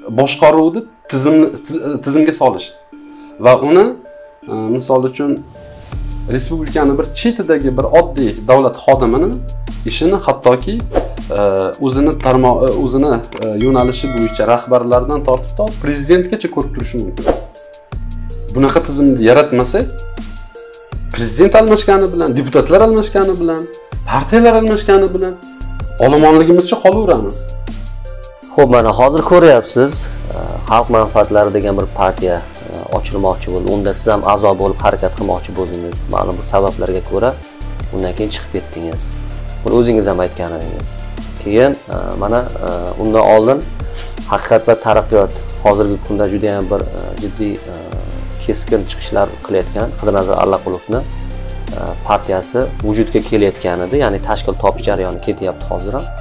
boshqaruvni tizimga solish va uni misol uchun respublikani bir chetidagi bir oddiy davlat xodimini ishini hattoki o'zini yo'nalishi bo'yicha rahbarlardan tortib prezidentgacha ko'rib turishi mumkin. Bunaqa tizimni yaratmasak, prezident almashgani bilan, deputatlar almashgani bilan, partiyalar almashgani bilan olomonligimizcha qolaveramiz. Xo'p, mana hozir ko'ryapsiz, xalq manfaatlari degan bir partiya ochilmoqchi bo'ldi. Unda siz ham a'zo bo'lib harakat qilmoqchi bo'ldingiz. Ma'lum bir sabablarga ko'ra undan keyin chiqib ketdingiz. Buni o'zingiz ham aytgan edingiz. Keyin mana undan oldin Haqiqat va taraqqiyot hozirgi kunda juda ham bir jiddiy keskin chiqishlar qilayotgan Xidirnazar Allaqulovni partiyasi vujudga kelayotgan edi, ya'ni tashkil topish jarayoni ketyapti hozir ham.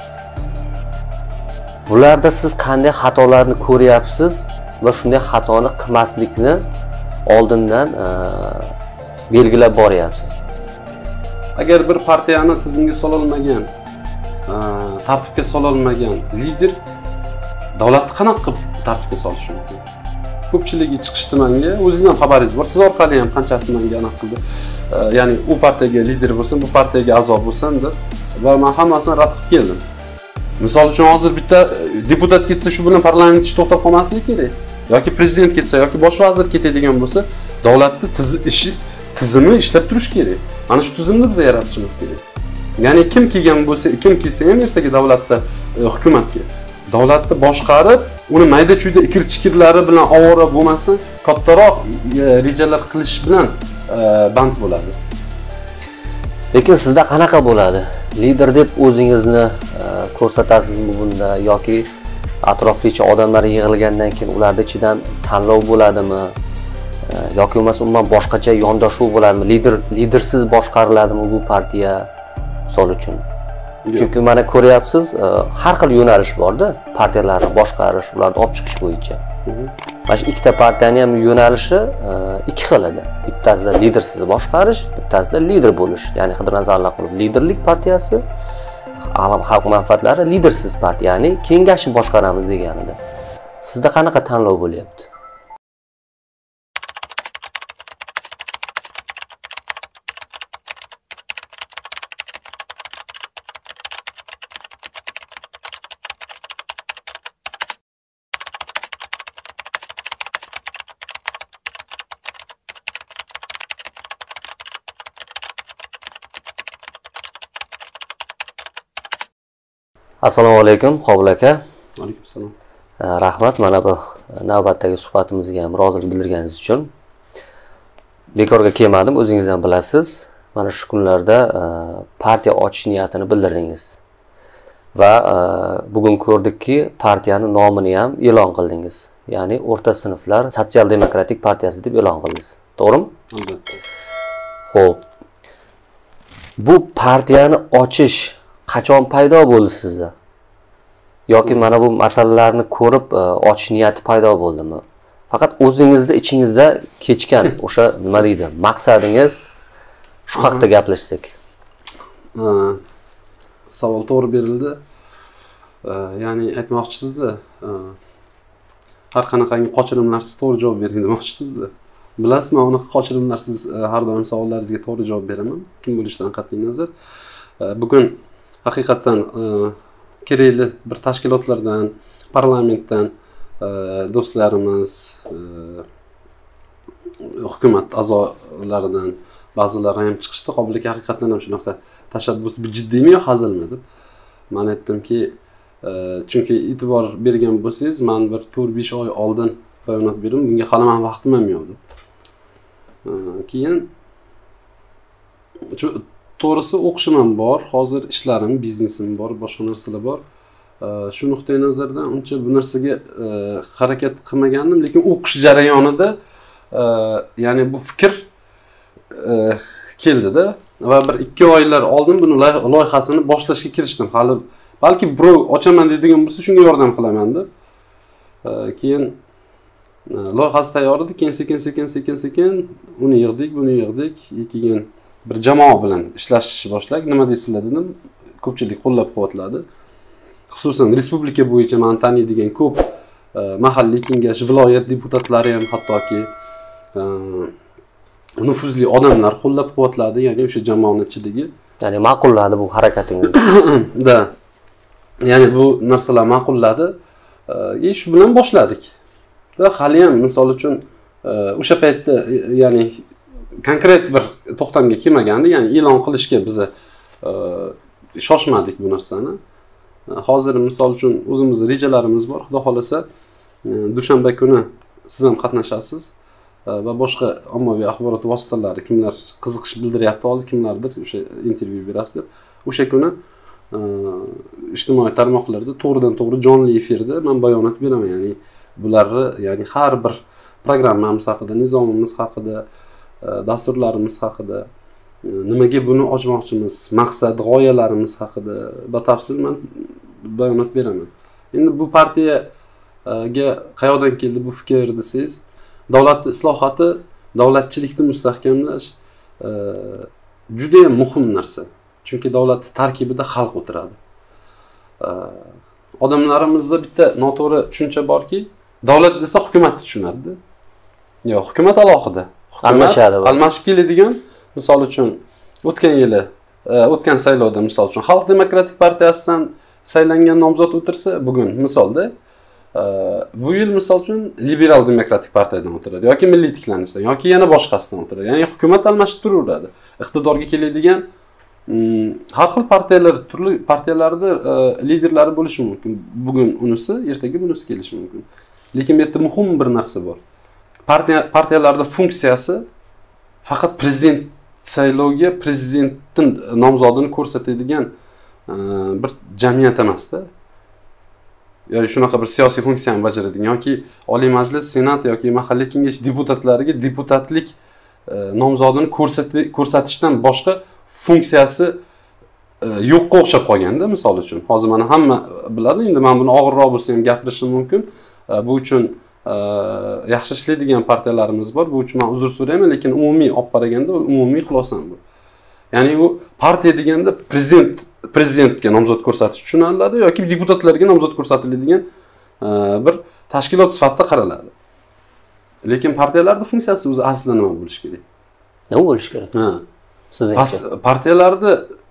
Bularda siz qanday xatolarni ko'ryapsiz va shunday xatoni qilmaslikni oldindan belgilab boryapsiz? Agar bir partiyani tizimga sola olmagan, tartibga sola olmagan lider davlatni qanaqa qilib tartibga solishi mumkin? Ko'pchiligi chiqishdi menga, o'zingiz ham xabaringiz bor, siz orqali ham qanchasi menga aniq qildi. Ya'ni u partiyaga lider bo'lsin, bu partiyaga a'zo bo'lsin deb va men hammasini rad qilib keldim. Misol uchun hozir bitta deputat ketsa shu bilan parlament ishi to'xtab qolmasligi kerak. Yoki prezident ketsa yoki bosh vazir ketadigan bo'lsa, davlatning tizimi ishlab turish kerak. Mana shu tizimni biz yaratishimiz kerak. Ya'ni kim kelgan bo'lsa, kim kelsa ham ertaga davlatda hukumatga davlatni boshqarib, uni mayda-chuyda ikir-chikirlari bilan ovora bo'lmasdan, kattaroq rejalar qilish bilan band bo'ladi. Lekin sizda qanaqa bo'ladi? Lider deb o'zingizni ko'rsatasizmi bunda yoki atroflicha odamlar yig'ilgandan keyin ularning ichidan tanlov bo'ladimi? Yoki bo'lmasa umuman boshqacha yondashuv bo'ladimi? Lidersiz boshqariladimi bu partiya misol uchun? Chunki mana ko'ryapsiz, har xil yo'nalish bor-da, partiyalarni boshqarish, ularni olib chiqish bo'yicha. Mana shu ikkita partiyaning ham yo'nalishi ikki xil edi. Bittasida lidersiz boshqarish, bittasida lider bo'lish. Ya'ni Xidirnazar Allaqulov liderlik partiyasi, xalq manfaatlari lidersiz partiya, ya'ni kengashni boshqaramiz degan edi. Sizda qanaqa tanlov bo'lyapti? Assalomu alaykum, Qobil aka. Alaykum assalom. Rahmat, mana bu navbatdagi suhbatimizga ham rozilik bildirganingiz uchun. Bekorga kelmadim, o'zingiz ham bilasiz. Mana shu kunlarda partiya ochish niyatini bildirdingiz. Va bugun ko'rdikki, partiyaning nomini ham e'lon qildingiz. Ya'ni O'rta sinflar Sotsial demokratik partiyasi deb e'lon qildingiz. To'g'rimi? Albatta. Xo'p. Bu partiyani ochish qachon paydo bo'ldi sizda? Yoki mana bu masalalarni ko'rib ochish niyati paydo bo'ldimi? Faqat o'zingizda ichingizda kechgan o'sha nima deydi, maqsadingiz shu haqida gaplashsak. Savol to'g'ri berildi. Ya'ni aytmoqchisizda, har qanaqangi qochirimlarsiz to'g'ri javob bering demoqchisizda. Bilasizmi, uni qochirimlarsiz har doim savollaringizga to'g'ri javob beraman. Kim bo'lishidan qat'iy nazar. Bugun haqiqatan kerakli bir tashkilotlardan, parlamentdan do'stlarimiz, hukumat a'zolaridan ba'zilari ham chiqishdi. Qobil aka haqiqatan ham shunaqa tashabbus bu jiddiymi yo hazilmi deb. Men aytdimki, chunki e'tibor bergan bo'lsangiz, men bir 4-5 oy oldin bayonot berdim, bunga hali men vaqtim ham yo'q deb. Keyin to'g'risi o'qishim ham bor, hozir ishlarim, biznesim bor, boshqa narsalar bor. Shu nuqtai nazardan uncha bu narsaga harakat qilmagandim, lekin o'qish jarayonida ya'ni bu fikr keldida va bir 2 oylar oldin buni loyihasini boshlashga kirishdim. Hali balki birov ochaman deydigan bo'lsa, shunga yordam qilaman deb. Keyin loyihasi tayyor edi, keyin sekin uni yig'dik, buni yig'dik, keyin bir jamoa bilan ishlashni boshladik. Nima deysizlar dedim. Ko'pchilik qo'llab-quvvatladi. Xususan respublika bo'yicha men taniydigan ko'p mahalliy kengash, viloyat deputatlari ham hattoki nufuzli odamlar qo'llab-quvvatladi, ya'ni o'sha jamoatchiligi. Ya'ni ma'qulladi bu harakatingizni. Da. Ya'ni bu narsalar ma'qulladi. Shu bilan boshladik. Da hali ham misol uchun o'sha paytda ya'ni konkret bir to'xtamga kelmagandi, ya'ni e'lon qilishga biz shoshmadik bu narsani. Hozir misol uchun o'zimizning rejalarimiz bor. Xudo xolasa dushanba kuni siz ham qatnashasiz va boshqa ommaviy axborot vositalari kimlar qiziqish bildiryapti, hozir kimlardir o'sha intervyu berasiz deb. O'sha kuni ijtimoiy tarmoqlarda to'g'ridan-to'g'ri jonli efirda men bayonot beraman, ya'ni bularni, ya'ni har bir programmamiz haqida, nizomimiz haqida, dasturlarimiz haqida, nimaga buni ochmoqchimiz, maqsad, g'oyalarimiz haqida batafsil men bayonot beraman. Endi bu partiyaga qayoqdan keldi bu fikr desangiz, davlat islohoti, davlatchilikni mustahkamlash juda ham muhim narsa. Chunki davlat tarkibida xalq o'tiradi. Odamlarimizda bitta noto'g'ri tushuncha borki, davlat desa hukumatni tushunadi. Yo'q, hukumat alohida. Almashadi. Almashib keladigan, misol uchun o'tgan saylovda misol uchun Xalq demokratik partiyasidan saylangan nomzod o'tirsa, bugun misolda bu yil misol uchun liberal demokratik partiyadan o'tiradi yoki milliy tiklanishdan yoki yana boshqasidan o'tiradi. Ya'ni hukumat almashib turaveradi. Iqtidorga keladigan har xil partiyalar, turli partiyalarda liderlari bo'lishi mumkin. Bugun unisi, ertaga bunisi kelishi mumkin. Lekin bu yerda muhim bir narsa bor. Partiyalarda funksiyasi faqat prezident saylovga prezidentning nomzodini ko'rsatadigan bir jamiyat emasda. Yoki shunaqa bir siyosiy funksiyani bajaradigan yoki Oliy Majlis, Senat yoki mahalliy kengash deputatlariga deputatlik nomzodini ko'rsatishdan boshqa funksiyasi yo'qqa o'xshab qolganda, misol uchun. Hozir mana hamma biladi, endi men buni og'irroq bo'lsa ham gapirishim mumkin. Bu uchun yaxshi ishlaydigan partiyalarimiz bor. Bu uchun men uzr so'rayman, lekin umumiy olib qaraganda umumiy xulosam bu. Ya'ni u partiya deganda prezidentga nomzod ko'rsatish tushuniladi yoki deputatlarga nomzod ko'rsatiladigan bir tashkilot sifatida qaraladi. Lekin partiyalarning funksiyasi o'zi aslida nima bo'lishi kerak? Nima bo'lishi kerak? Ha. Sizga partiyalarda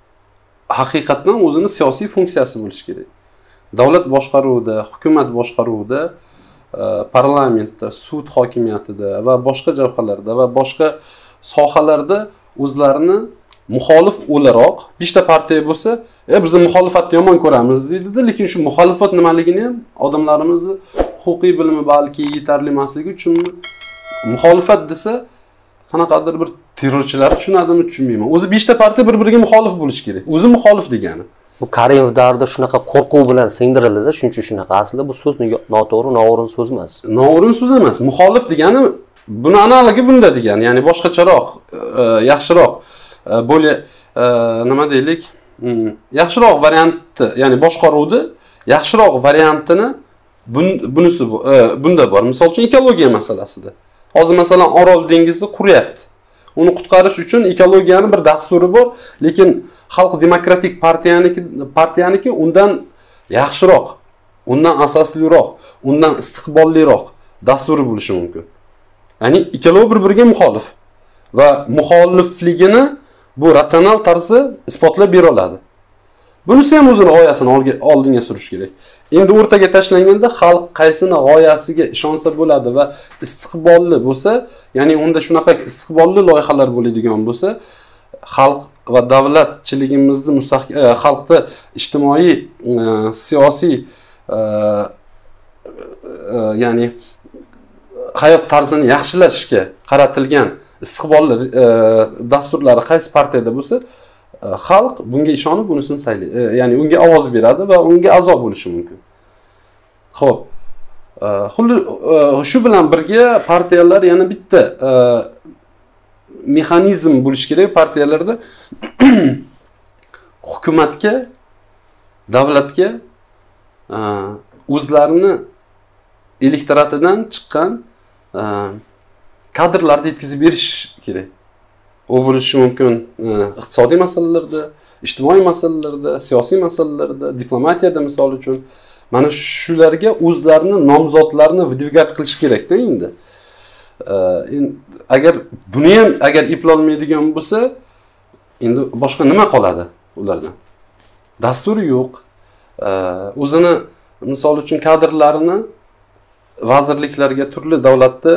haqiqatan o'zini siyosiy funksiyasi bo'lishi kerak. Davlat boshqaruvida, hukumat boshqaruvida, parlamentda, sud hokimiyatida va boshqa jabhalarda va boshqa sohalarda o'zlarini muxolif o'laroq 5 ta partiya bo'lsa, biz muxolifatni yomon ko'ramiz deydi-da, lekin shu muxolifat nimaligini ham odamlarimizni huquqiy bilimi balki yetarli emasligi uchun muxolifat desa qanaqadir bir terrorchilar tushunadimi tushunmayman. O'zi 5 ta partiya bir-biriga muxolif bo'lishi kerak. O'zi muxolif degani. Bu Karimov davrida shunaqa qo'rquv bilan singdirildi-da, shuncha shunaqa. Aslida bu so'z noto'g'ri, noo'rin so'z emas. Noo'rin so'z emas. Muxolif degani buni analogi bunda degani, ya'ni boshqacharoq, yaxshiroq, bo'lib nima deylik, yaxshiroq variantni, ya'ni boshqaruvni yaxshiroq variantini bunisi bunda bor. Misol uchun ekologiya masalasida. Hozir masalan Orol dengizi quryapti. Uni qutqarish uchun ekologiyaning bir dasturi bor, lekin Xalq demokratik partiyaniki undan yaxshiroq, undan asosliroq, undan istiqbolliroq dasturi bo'lishi mumkin. Ya'ni ikkalovi bir-biriga muxolif va muxolifligini bu ratsional tarzda isbotlab bera oladi. Bunisi ham o'zini g'oyasini oldinga surish kerak. Endi o'rtaga tashlanganda xalq qaysini g'oyasiga ishonsa bo'ladi va istiqbolli bo'lsa, ya'ni unda shunaqa istiqbolli loyihalar bo'ladigan bo'lsa, xalq va davlatchiligimizni xalqni ijtimoiy, siyosiy, ya'ni hayot tarzini yaxshilashga qaratilgan istiqbolli dasturlari qaysi partiyada bo'lsa, xalq bunga ishonib unisini saylaydi, ya'ni unga ovoz beradi va unga a'zo bo'lishi mumkin. Xo'p, shu bilan birga partiyalar yana bitta mexanizm bo'lishi kerak partiyalarda hukumatga, davlatga o'zlarini elektoratidan chiqqan kadrlarni yetkazib berish kerak. O bo'lishi mumkin iqtisodiy masalalarda, ijtimoiy masalalarda, siyosiy masalalarda, diplomatiyada misol uchun mana shularga o'zlarini nomzodlarini vyidvigat qilish kerak-da endi. Agar buni ham agar eplolmaydigan bo'lsa, endi boshqa nima qoladi ulardan? Dastur yo'q. O'zini misol uchun kadrlarini vazirliklarga, turli davlatda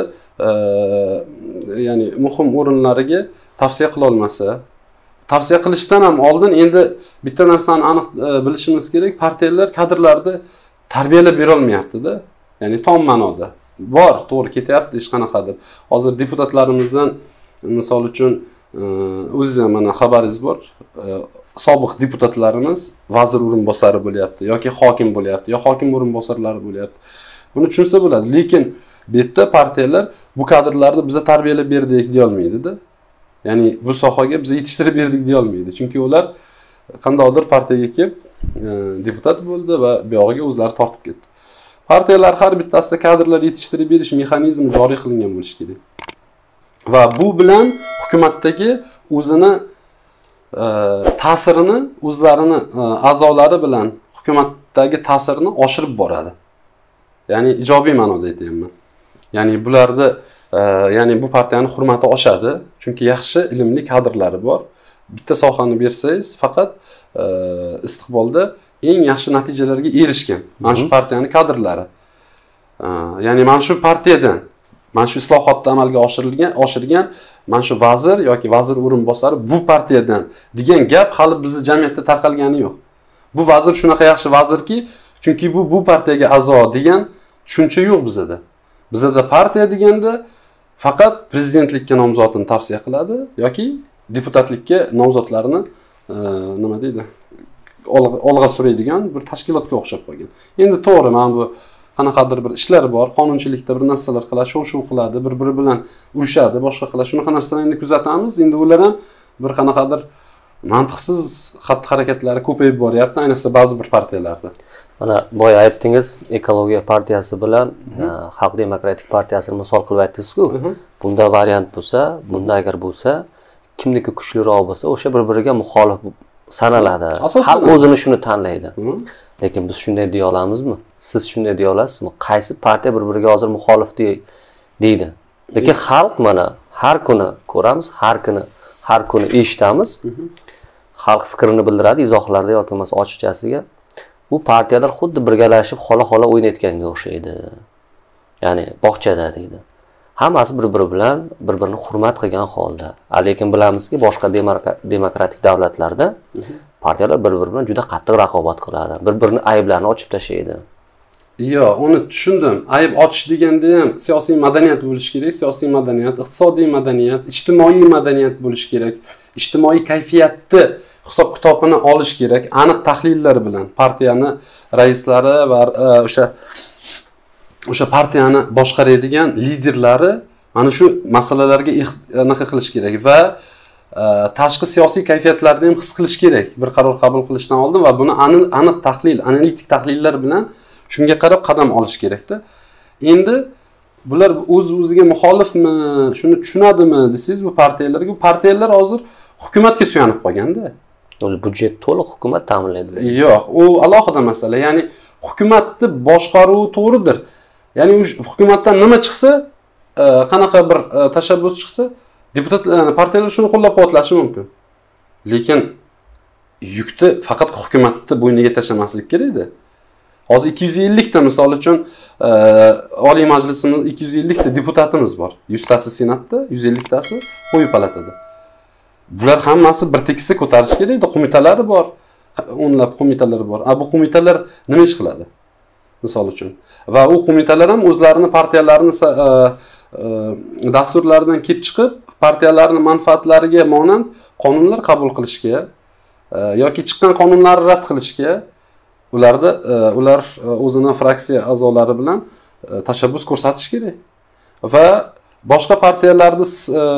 ya'ni muhim o'rinlariga tavsiya qila olmasa, tavsiya qilishdan ham oldin endi bitta narsani aniq bilishimiz kerak, partiyalar kadrlarni tarbiyalab bera olmayapti-da. Ya'ni tom ma'noda. Bor, to'g'ri ketyapti hech qanaqadir. Hozir deputatlarimizdan misol uchun o'zingiz ham mana xabaringiz bor. Sobiq deputatlarimiz vazir o'rinbosari bo'lyapti yoki hokim bo'lyapti, yo hokim o'rinbosarlari bo'lyapti. Buni tushunsa bo'ladi. Lekin bu yerda partiyalar bu kadrlarni biza tarbiyalab berdik deya olmaydi-da. Ya'ni bu sohaga biz yetishtirib berdik deya olmaydi. Chunki ular qandaydir partiyaga kelib deputat bo'ldi va bu yog'iga o'zlari tortib ketdi. Partiyalar har bittasida kadrlar yetishtirib berish mexanizmi joriy qilingan bo'lishi kerak. Va bu bilan hukumatdagi o'zini ta'sirini, o'zlarini a'zolari bilan hukumatdagi ta'sirini oshirib boradi. Ya'ni ijobiy ma'noda aytayapman. Ya'ni bularda ya'ni bu partiyaning hurmati oshadi, chunki yaxshi ilmli kadrlari bor. Bitta sohani bersangiz, faqat istiqbolda eng yaxshi natijalarga erishgan mana shu partiyaning kadrlari. Ya'ni mana shu partiyadan, mana shu islohotni amalga oshirgan mana shu vazir yoki vazir o'rinbosari bu partiyadan degan gap hali bizning jamiyatda tarqalgani yo'q. Bu vazir shunaqa yaxshi vazirki, chunki bu partiyaga a'zo degan tushuncha yo'q bizda. Bizda partiya deganda faqat prezidentlikka nomzodini tavsiya qiladi yoki deputatlikka nomzodlarini nima deydi? Olg'a suraydigan bir tashkilotga o'xshab qolgan. Endi to'g'ri, mana bu qanaqadir bir ishlar bor, qonunchilikda bir narsalar qiladi, shuv qiladi, bir-biri bilan urushadi, boshqa qiladi. Shunaqa narsalarni endi kuzatamiz. Endi ular ham bir qanaqadir mantiqsiz xatti-harakatlari ko'payib boryapti, ayniqsa ba'zi bir partiyalarda. Mana boya aytdingiz, Ekologiya partiyasi bilan Xalq demokratik partiyasini misol qilib aytdingiz-ku. Bunda variant bo'lsa, bunda agar bo'lsa, kimniki kuchliroq bo'lsa, o'sha bir-biriga muxolif sanaladi. Xalq o'zini shuni tanlaydi. Lekin biz shunday deya olamizmi? Siz shunday deya olasizmi? Qaysi partiya bir-biriga hozir muxolif deydi? Lekin xalq mana har kuni ko'ramiz, har kuni eshitamiz. Xalq fikrini bildiradi izohlarda yoki bo'lmasa ochiqchasiga. Bu partiyalar xuddi birgalashib xola-xola o'ynayotganga o'xshaydi. Ya'ni bog'chada deydi. Hammasi bir-biri bilan bir-birini hurmat qilgan holda. Lekin bilamizki, boshqa demokratik davlatlarda partiyalar bir-biri bilan juda qattiq raqobat qiladi. Bir-birini ayblarini ochib tashlaydi. Yo'q, uni tushundim. Ayb ochish deganda ham siyosiy madaniyat bo'lishi kerak, siyosiy madaniyat, iqtisodiy madaniyat, ijtimoiy madaniyat bo'lishi kerak. Ijtimoiy kayfiyatni hisob-kitobini olish kerak, aniq tahlillar bilan partiyani raislari va o'sha partiyani boshqaradigan liderlari mana shu masalalarga anaqa qilish kerak va tashqi siyosiy kayfiyatlarni ham his qilish kerak bir qaror qabul qilishdan oldin va buni aniq tahlil, analitik tahlillar bilan shunga qarab qadam olish kerak-da. Endi bular o'z-o'ziga muxolifmi, shuni tushunadimi desangiz bu partiyalarga, bu partiyalar hozir hukumatga suyanib qolganda. O'zi budjet to'liq hukumat ta'minlaydi. Yo'q, u alohida masala. Ya'ni hukumatni boshqaruvi to'g'ridir. Ya'ni hukumatdan nima chiqsa, qanaqa bir tashabbus chiqsa, deputatlar, partiyalar shuni qo'llab-quvvatlashi mumkin. Lekin yukni faqat hukumatni bo'yniga tashlamaslik kerak-da. Hozir 250 ta misol uchun Oliy Majlisimizda 250 ta deputatimiz bor. 100 tasi senatda, 150 tasi quyi palatada. Bular hammasi bir tekisda ko'tarish kerak-da, qo'mitalari bor. O'nlab qo'mitalari bor. Bu qo'mitalar nima ish qiladi? Misol uchun. Va u qo'mitalar ham o'zlarini partiyalarini dasturlaridan kelib chiqib, partiyalarning manfaatlariga monand qonunlar qabul qilishga yoki chiqqan qonunlarni rad qilishga ular o'zining fraksiya a'zolari bilan tashabbus ko'rsatish kerak. Va boshqa partiyalarning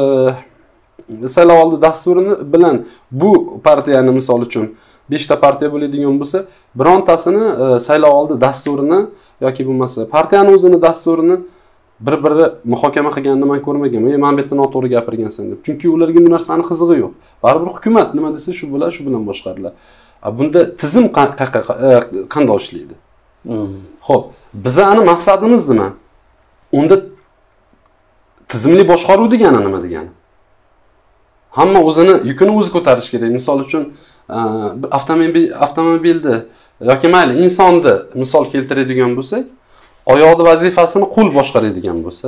saylovoldi dasturini bilan bu partiyani misol uchun 5 ta partiya bo'ladigan bo'lsa, birontasini saylovoldi dasturini yoki bo'lmasa partiyani o'zini dasturini bir-biri muhokama qilganini men ko'rmaganman. Men bu yerda noto'g'ri gapirgansan deb. Chunki ularga bu narsani qizig'i yo'q. Baribir hukumat nima desa shu bilan boshqariladi. Bunda tizim qanday ishlaydi? Xo'p, bizani maqsadimiz nima? Unda tizimli boshqaruv degani nima degani? Hamma o'zini yukini o'zi ko'tarish kerak. Misol uchun avtomobilni yoki mayli insonni misol keltiradigan bo'lsak, oyoqni vazifasini qo'l boshqaradigan bo'lsa,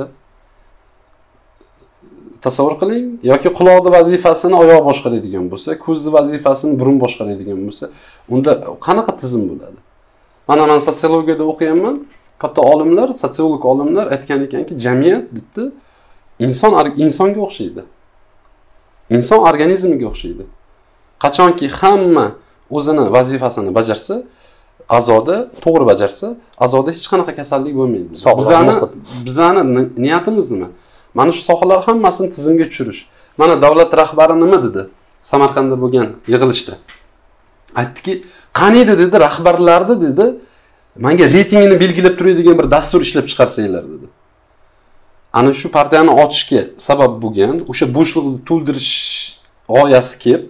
tasavvur qiling, yoki quloqni vazifasini oyoq boshqaradigan bo'lsa, ko'zni vazifasini burun boshqaradigan bo'lsa, unda qanaqa tizim bo'ladi? Mana men sotsiologiyada o'qiyapman. Katta olimlar, sotsiolog olimlar aytgan ekanki, jamiyat debdi insonga o'xshaydi. Inson organizmiga o'xshaydi. Qachonki hamma o'zini vazifasini bajarsa, a'zoda to'g'ri bajarsa, a'zoda hech qanaqa kasallik bo'lmaydi. Bizani niyatimiz nima? Mana shu sohalar hammasini tizimga tushirish. Mana davlat rahbari nima dedi? Samarqandda bo'lgan yig'ilishda. Aytdiki, qani edi dedi, rahbarlarni dedi, menga reytingini belgilab turadigan bir dastur ishlab chiqarsanglar dedi. Ana shu partiyani ochishga sabab bo'lgan, o'sha bo'shliqni to'ldirish g'oyasi kelib,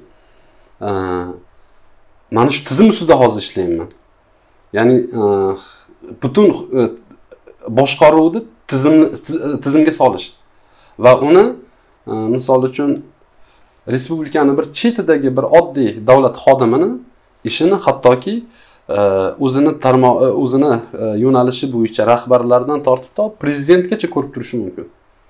mana shu tizim ustida hozir ishlayman. Ya'ni butun boshqaruvni tizimga solish va uni misol uchun respublikani bir chetidagi bir oddiy davlat xodimini ishini hattoki o'zini yo'nalishi bo'yicha rahbarlardan tortib prezidentgacha ko'rib turishi mumkin.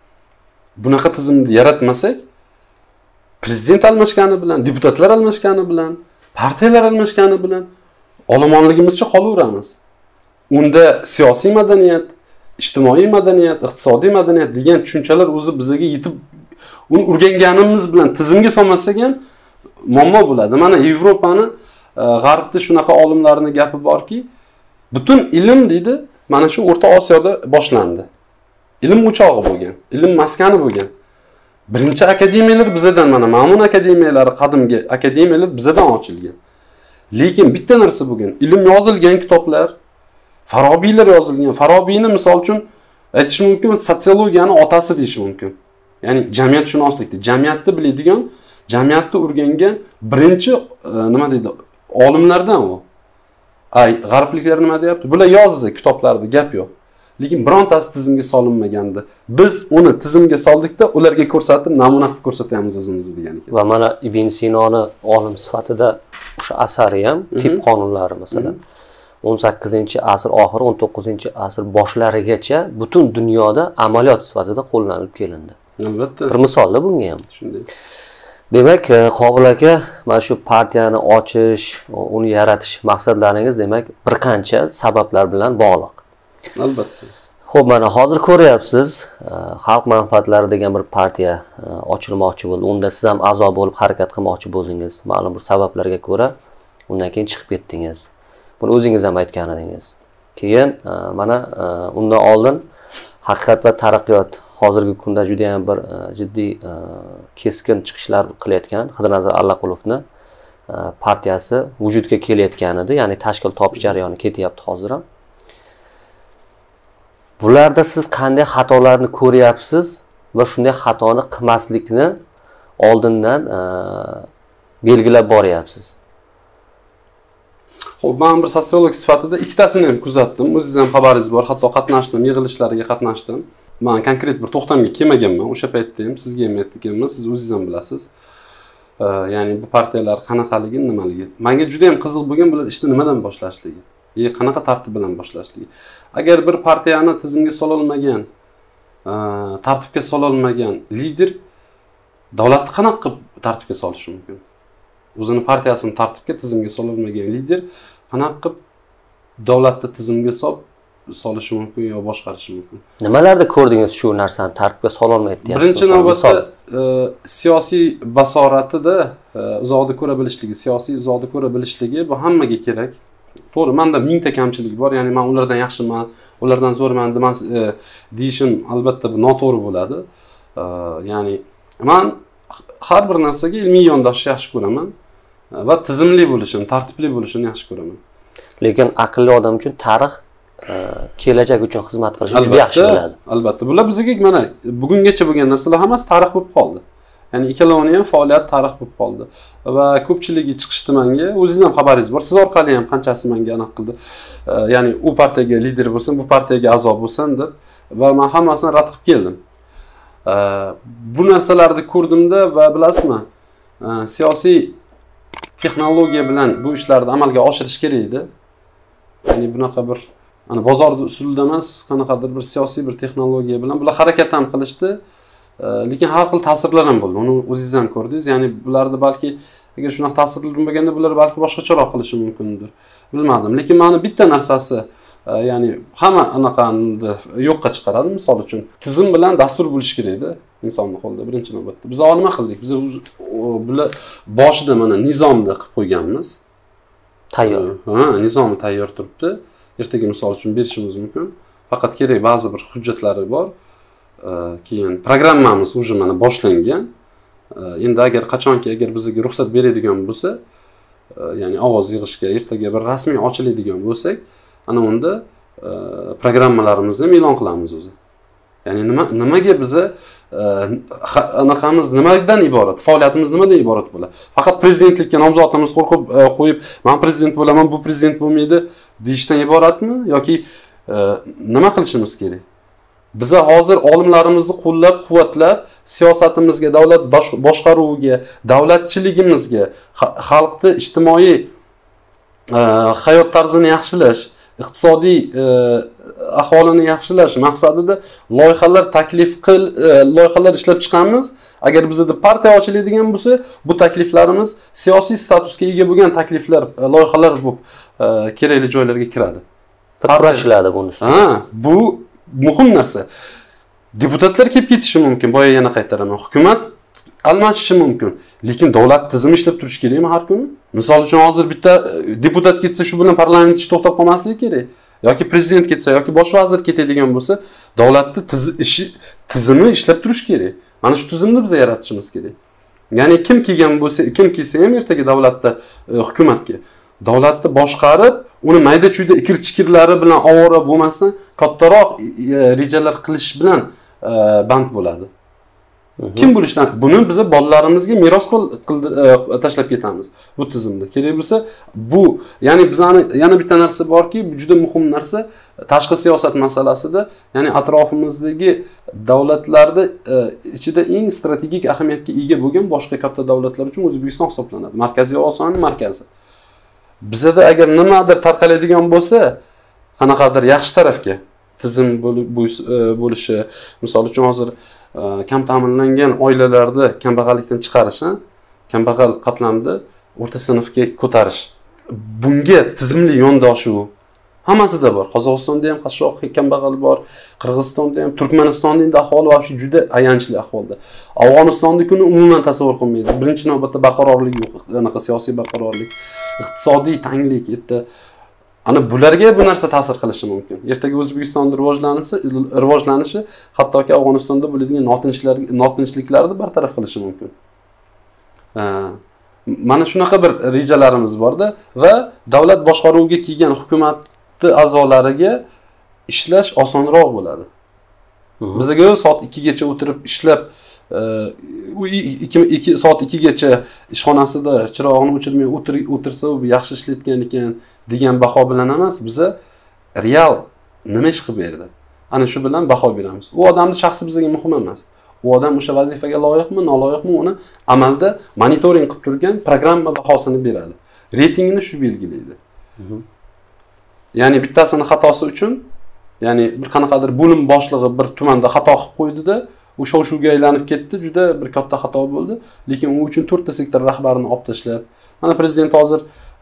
Bunaqa tizimni yaratmasak, prezident almashgani bilan, deputatlar almashgani bilan, partiyalar almashgani bilan olomonligimizcha qolaveramiz. Unda siyosiy madaniyat, ijtimoiy madaniyat, iqtisodiy madaniyat degan tushunchalar o'zi bizga yetib uni o'rganganimiz bilan tizimga solmasak ham muammo bo'ladi. Mana Yevropani g'arbda shunaqa olimlarning gapi borki, butun ilm deydi, mana shu O'rta Osiyoda boshlandi. Ilm o'chog'i bo'lgan, ilm maskani bo'lgan. Birinchi akademiyalar bizadan, mana Ma'mun akademiyalari, qadimgi akademiyalar bizadan ochilgan. Lekin bitta narsa bo'lgan, ilm yozilgan kitoblar, Farobiylar yozilgan. Farobiyni misol uchun aytish mumkin, sotsiologiyani otasi deyish mumkin. Ya'ni jamiyatshunoslikni, jamiyatni biladigan, jamiyatni o'rgangan birinchi nima deydi, olimlardan u. G'arbliklar nima deyapti? Bular yozdi kitoblarda, gap yo'q. Lekin birontasi tizimga solinmagandi. Biz uni tizimga soldikda, ularga ko'rsatib, namuna qilib ko'rsatyapmiz o'zimizni degan ekan. Va mana Ibn Sinoni olim sifatida o'sha asari ham tip qonunlari masalan 18-asr oxiri 19-asr boshlarigacha butun dunyoda amaliyot sifatida qo'llanilib kelindi. Albatta. Bir misolda bunga ham. Shunday. Demak, Qobil aka, mana shu partiyani ochish, uni yaratish maqsadlaringiz demak bir qancha sabablar bilan bog'liq. Albatta. Xo'p, mana hozir ko'ryapsiz, Xalq manfaatlari degan bir partiya ochilmoqchi bo'ldi. Unda siz ham a'zo bo'lib harakat qilmoqchi bo'ldingiz. Ma'lum bir sabablarga ko'ra undan keyin chiqib ketdingiz. Buni o'zingiz ham aytgan edingiz. Keyin mana undan oldin Haqiqat va taraqqiyot hozirgi kunda juda ham bir jiddiy keskin chiqishlar qilayotgan Xidirnazar Allaqulovni partiyasi vujudga kelayotgan edi, ya'ni tashkil topish jarayoni ketyapti hozir ham. Bularda siz qanday xatolarni ko'ryapsiz va shunday xatoni qilmaslikni oldindan belgilab boryapsiz? Xo'p, men bir sotsiolog sifatida ikkitasini ham kuzatdim. O'zingiz ham xabaringiz bor, hatto qatnashdim, yig'ilishlarga qatnashdim. Men konkret bir to'xtamga kelmaganman. O'sha paytda ham sizga ham aytganman, siz o'zingiz ham bilasiz. Ya'ni bu partiyalar qanaqaligi, nimaligi. Menga juda ham qiziq bo'lgan bular ishni nimadan boshlashligi. Qanaqa tartib bilan boshlashligi. Agar bir partiyani tizimga sola olmagan, tartibga sola olmagan lider davlatni qanaqa qilib tartibga solishi mumkin? O'zini partiyasini tartibga, tizimga sola olmagan lider qanaqa qilib davlatni tizimga solishi mumkin yo boshqarishi mumkin? Nimalarda ko'rdingiz shu narsani tartibga sola olmayapti? Birinchi navbatda siyosiy basoratida uzoqda ko'ra bilishligi, siyosiy uzoqda ko'ra bilishligi bu hammaga kerak. To'g'ri, menda mingta kamchilik bor, ya'ni men ulardan yaxshiman, ulardan zo'rman deyishim albatta bu noto'g'ri bo'ladi. Ya'ni men har bir narsaga ilmiy yondoshishni yaxshi ko'raman va tizimli bo'lishini, tartibli bo'lishini yaxshi ko'raman. Lekin aqlli odam uchun tarix kelajak uchun xizmat qilishi juda yaxshi biladi. Albatta. Bular bizga mana bugungacha bo'lgan narsalar hammasi tarix bo'lib qoldi. Ya'ni ikkalovini ham faoliyat tarix bo'lib qoldi. Va ko'pchiligi chiqishdi menga, o'zingiz ham xabaringiz bor. Siz orqali ham qanchasi menga aniq qildi. Ya'ni u partiyaga lider bo'lsin, bu partiyaga a'zo bo'lsin deb va men hammasini rad qilib keldim. Bu narsalarni ko'rdimda va bilasizmi, siyosiy texnologiya bilan bu ishlarni amalga oshirish kerak edi. Ya'ni bunaqa bir bozor usulida emas, qanaqadir bir siyosiy bir texnologiya bilan bular harakat ham qilishdi. Lekin har xil ta'sirlar ham bo'ldi. Uni o'zingiz ham ko'rdingiz. Ya'ni bularni balki agar shunaqa ta'sirlar bo'lmaganda bular balki boshqacharoq qilishi mumkindir. Bilmadim. Lekin meni bitta narsasi, ya'ni hamma anaqani yo'qqa chiqaradi. Misol uchun, tizim bilan dastur bo'lish kerak edi insonning qo'lida birinchi navbatda. Biz nima qildik? Biz bular boshida mana nizomni qilib qo'yganmiz. Tayyor. Nizomi tayyor turibdi. Ertaga misol uchun berishimiz mumkin. Faqat kerak ba'zi bir hujjatlari bor. Keyin programmamiz уже mana boshlangan. Endi agar bizga ruxsat beradigan bo'lsa, ya'ni ovoz yig'ishga ertaga bir rasmiy ochiladigan bo'lsak, ana unda programmalarimizni ham e'lon qilamiz o'zi. Ya'ni nimaga biza anaqamiz nimadan iborat, faoliyatimiz nimadan iborat bo'ladi? Faqat prezidentlikka nomzodimiz qo'yib, men prezident bo'laman, bu prezident bo'lmaydi deyishdan iboratmi yoki nima qilishimiz kerak? Biza hozir olimlarimizni qo'llab-quvvatlab, siyosatimizga, davlat boshqaruviga, davlatchiligimizga, xalqni ijtimoiy hayot tarzini yaxshilash, iqtisodiy ahvolini yaxshilash maqsadida loyihalar ishlab chiqamiz. Agar bizda partiya ochiladigan bo'lsa, bu takliflarimiz siyosiy statusga ega bo'lgan takliflar, loyihalar bo'lib kerakli joylarga kiradi. Kurashiladi bunisi. Bu muhim narsa. Deputatlar kelib ketishi mumkin, boya yana qaytaraman. Hukumat almashishi mumkin, lekin davlat tizimi ishlab turishi kerakmi har kuni? Misol uchun hozir bitta deputat ketsa, shu bilan parlament ishi to'xtab qolmasligi kerak. Yoki prezident ketsa, yoki bosh vazir ketadigan bo'lsa, davlatning tizimi ishlab turishi kerak. Mana shu tizimni biz yaratishimiz kerak. Ya'ni kim kelgan bo'lsa, kim kelsa ham ertaga davlatda hukumatga davlatni boshqarib, uni mayda-chuyda ikir-chikirlari bilan ovora bo'lmasdan, kattaroq rejalar qilish bilan band bo'ladi. Kim bo'lishdan buni biz bolalarimizga meros tashlab ketamiz bu tizimda. Kerak bo'lsa, bu ya'ni bizani yana bitta narsa borki, bu juda muhim narsa tashqi siyosat masalasida, ya'ni atrofimizdagi davlatlarda ichida eng strategik ahamiyatga ega bo'lgan boshqa katta davlatlar uchun O'zbekiston hisoblanadi. Markaziy Osiyoning markazi. Bizda agar nimadir tarqaladigan bo'lsa, qanaqadir yaxshi tarafga tizim bo'lishi, misol uchun hozir kam ta'minlangan oilalarda kambag'allikdan chiqarish, kambag'al qatlamni o'rta sinfga ko'tarish. Bunga tizimli yondashuv hammasida bor. Qozog'istonda ham qashshoq kambag'al bor, Qirg'izistonda ham, Turkmanistonning ahvoli vobshe juda ayanchli ahvolda. Afg'onistonni kuni umuman tasavvur qilmaydi. Birinchi navbatda barqarorlik yo'q, anaqa siyosiy barqarorlik, iqtisodiy tanglik etdi. Ana bularga bu narsa ta'sir qilishi mumkin. Ertaga O'zbekistonning rivojlanishi hattoki Afg'onistonda bo'ladigan notinchliklarni bartaraf qilishi mumkin. Mana shunaqa bir rejalarimiz borda va davlat boshqaruviga kelgan hukumatni a'zolariga ishlash osonroq bo'ladi. Bizga soat 2 gacha o'tirib ishlab, 2 soat 2 gacha ishxonasida chirog'ini o'chirmay o'tirsa, u yaxshi ishlayotgan ekan degan baho bilan emas, biza real nima ish qilib berdi. Ana shu bilan baho beramiz. U odamning shaxsi bizga muhim emas. U odam o'sha vazifaga loyiqmi, noloyiqmi, uni amalda monitoring qilib turgan programma bahosini beradi. Reytingini shu belgilaydi. Ya'ni bittasini xatosi uchun, ya'ni bir qanaqadir bo'lim boshlig'i bir tumanda xato qilib qo'ydi-da, u shov-shuvga aylanib ketdi, juda bir katta xato bo'ldi. Lekin u uchun 4 ta sektor rahbarini olib tashlab, mana prezident hozir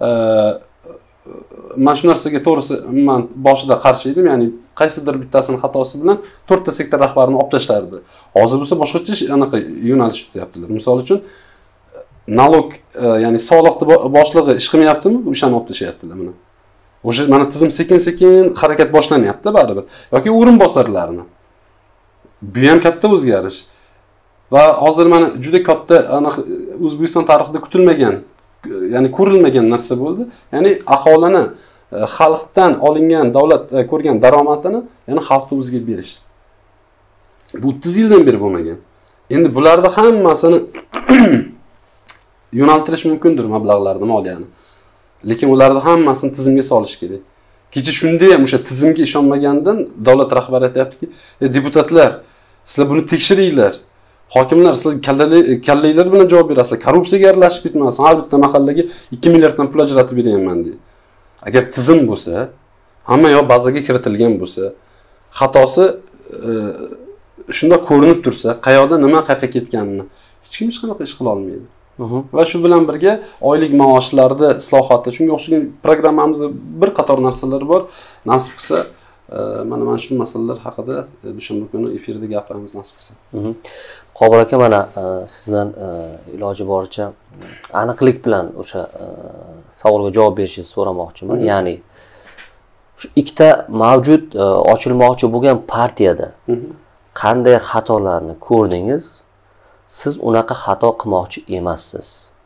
mana shu narsaga to'g'risi men boshida qarshi edim, ya'ni qaysidir bittasini xatosi bilan 4 ta sektor rahbarini olib tashlardi. Hozir bo'lsa boshqacha anaqa yo'nalish tutyaptilar. Misol uchun nalog, ya'ni soliqni boshlig'i ish qilmayaptimi? O'shani olib tashyaptilar mana. O'sha mana tizim sekin-sekin harakat boshlanyapti baribir. Yoki o'rinbosarlarni. Bu ham katta o'zgarish. Va hozir mana juda katta anaqa O'zbekiston tarixida kutilmagan, ya'ni ko'rilmagan narsa bo'ldi. Ya'ni aholini xalqdan olingan davlat ko'rgan daromadini yana xalqga o'ziga berish. Bu 30 yildan beri bo'lmagan. Endi bularda hammasini yo'naltirish mumkindir mablag'larni, moliyani. Lekin ularni hammasini tizimga solish kerak. Kecha shunday ham o'sha tizimga ishonmagandan davlat rahbariyati aytdiki, deputatlar, sizlar buni tekshiringlar. Hokimlar, sizlar kallanglar bilan javob berasizlar. Korrupsiyaga aralashib ketmasin. Har bitta mahallaga 2 milliarddan pul ajratib beraman deydi. Agar tizim bo'lsa, hamma yoq bazaga kiritilgan bo'lsa, xatosi shunda ko'rinib tursa, qayoqda nima qayerga ketganini hech kim hech qanaqa ish qila olmaydi. Va shu bilan birga oylik maoshlarda islohotda shunga o'xshagan programmamizda bir qator narsalar bor. Nasib qilsa, mana shu masalalar haqida dushanba kuni efirda gapiramiz nasib qilsa. Qobil aka, mana sizdan iloji boricha aniqlik bilan o'sha savolga javob berishingizni so'ramoqchiman. Ya'ni shu ikkita mavjud ochilmoqchi bo'lgan partiyada qanday xatolarni ko'rdingiz? Siz unaqa xato qilmoqchi emassiz.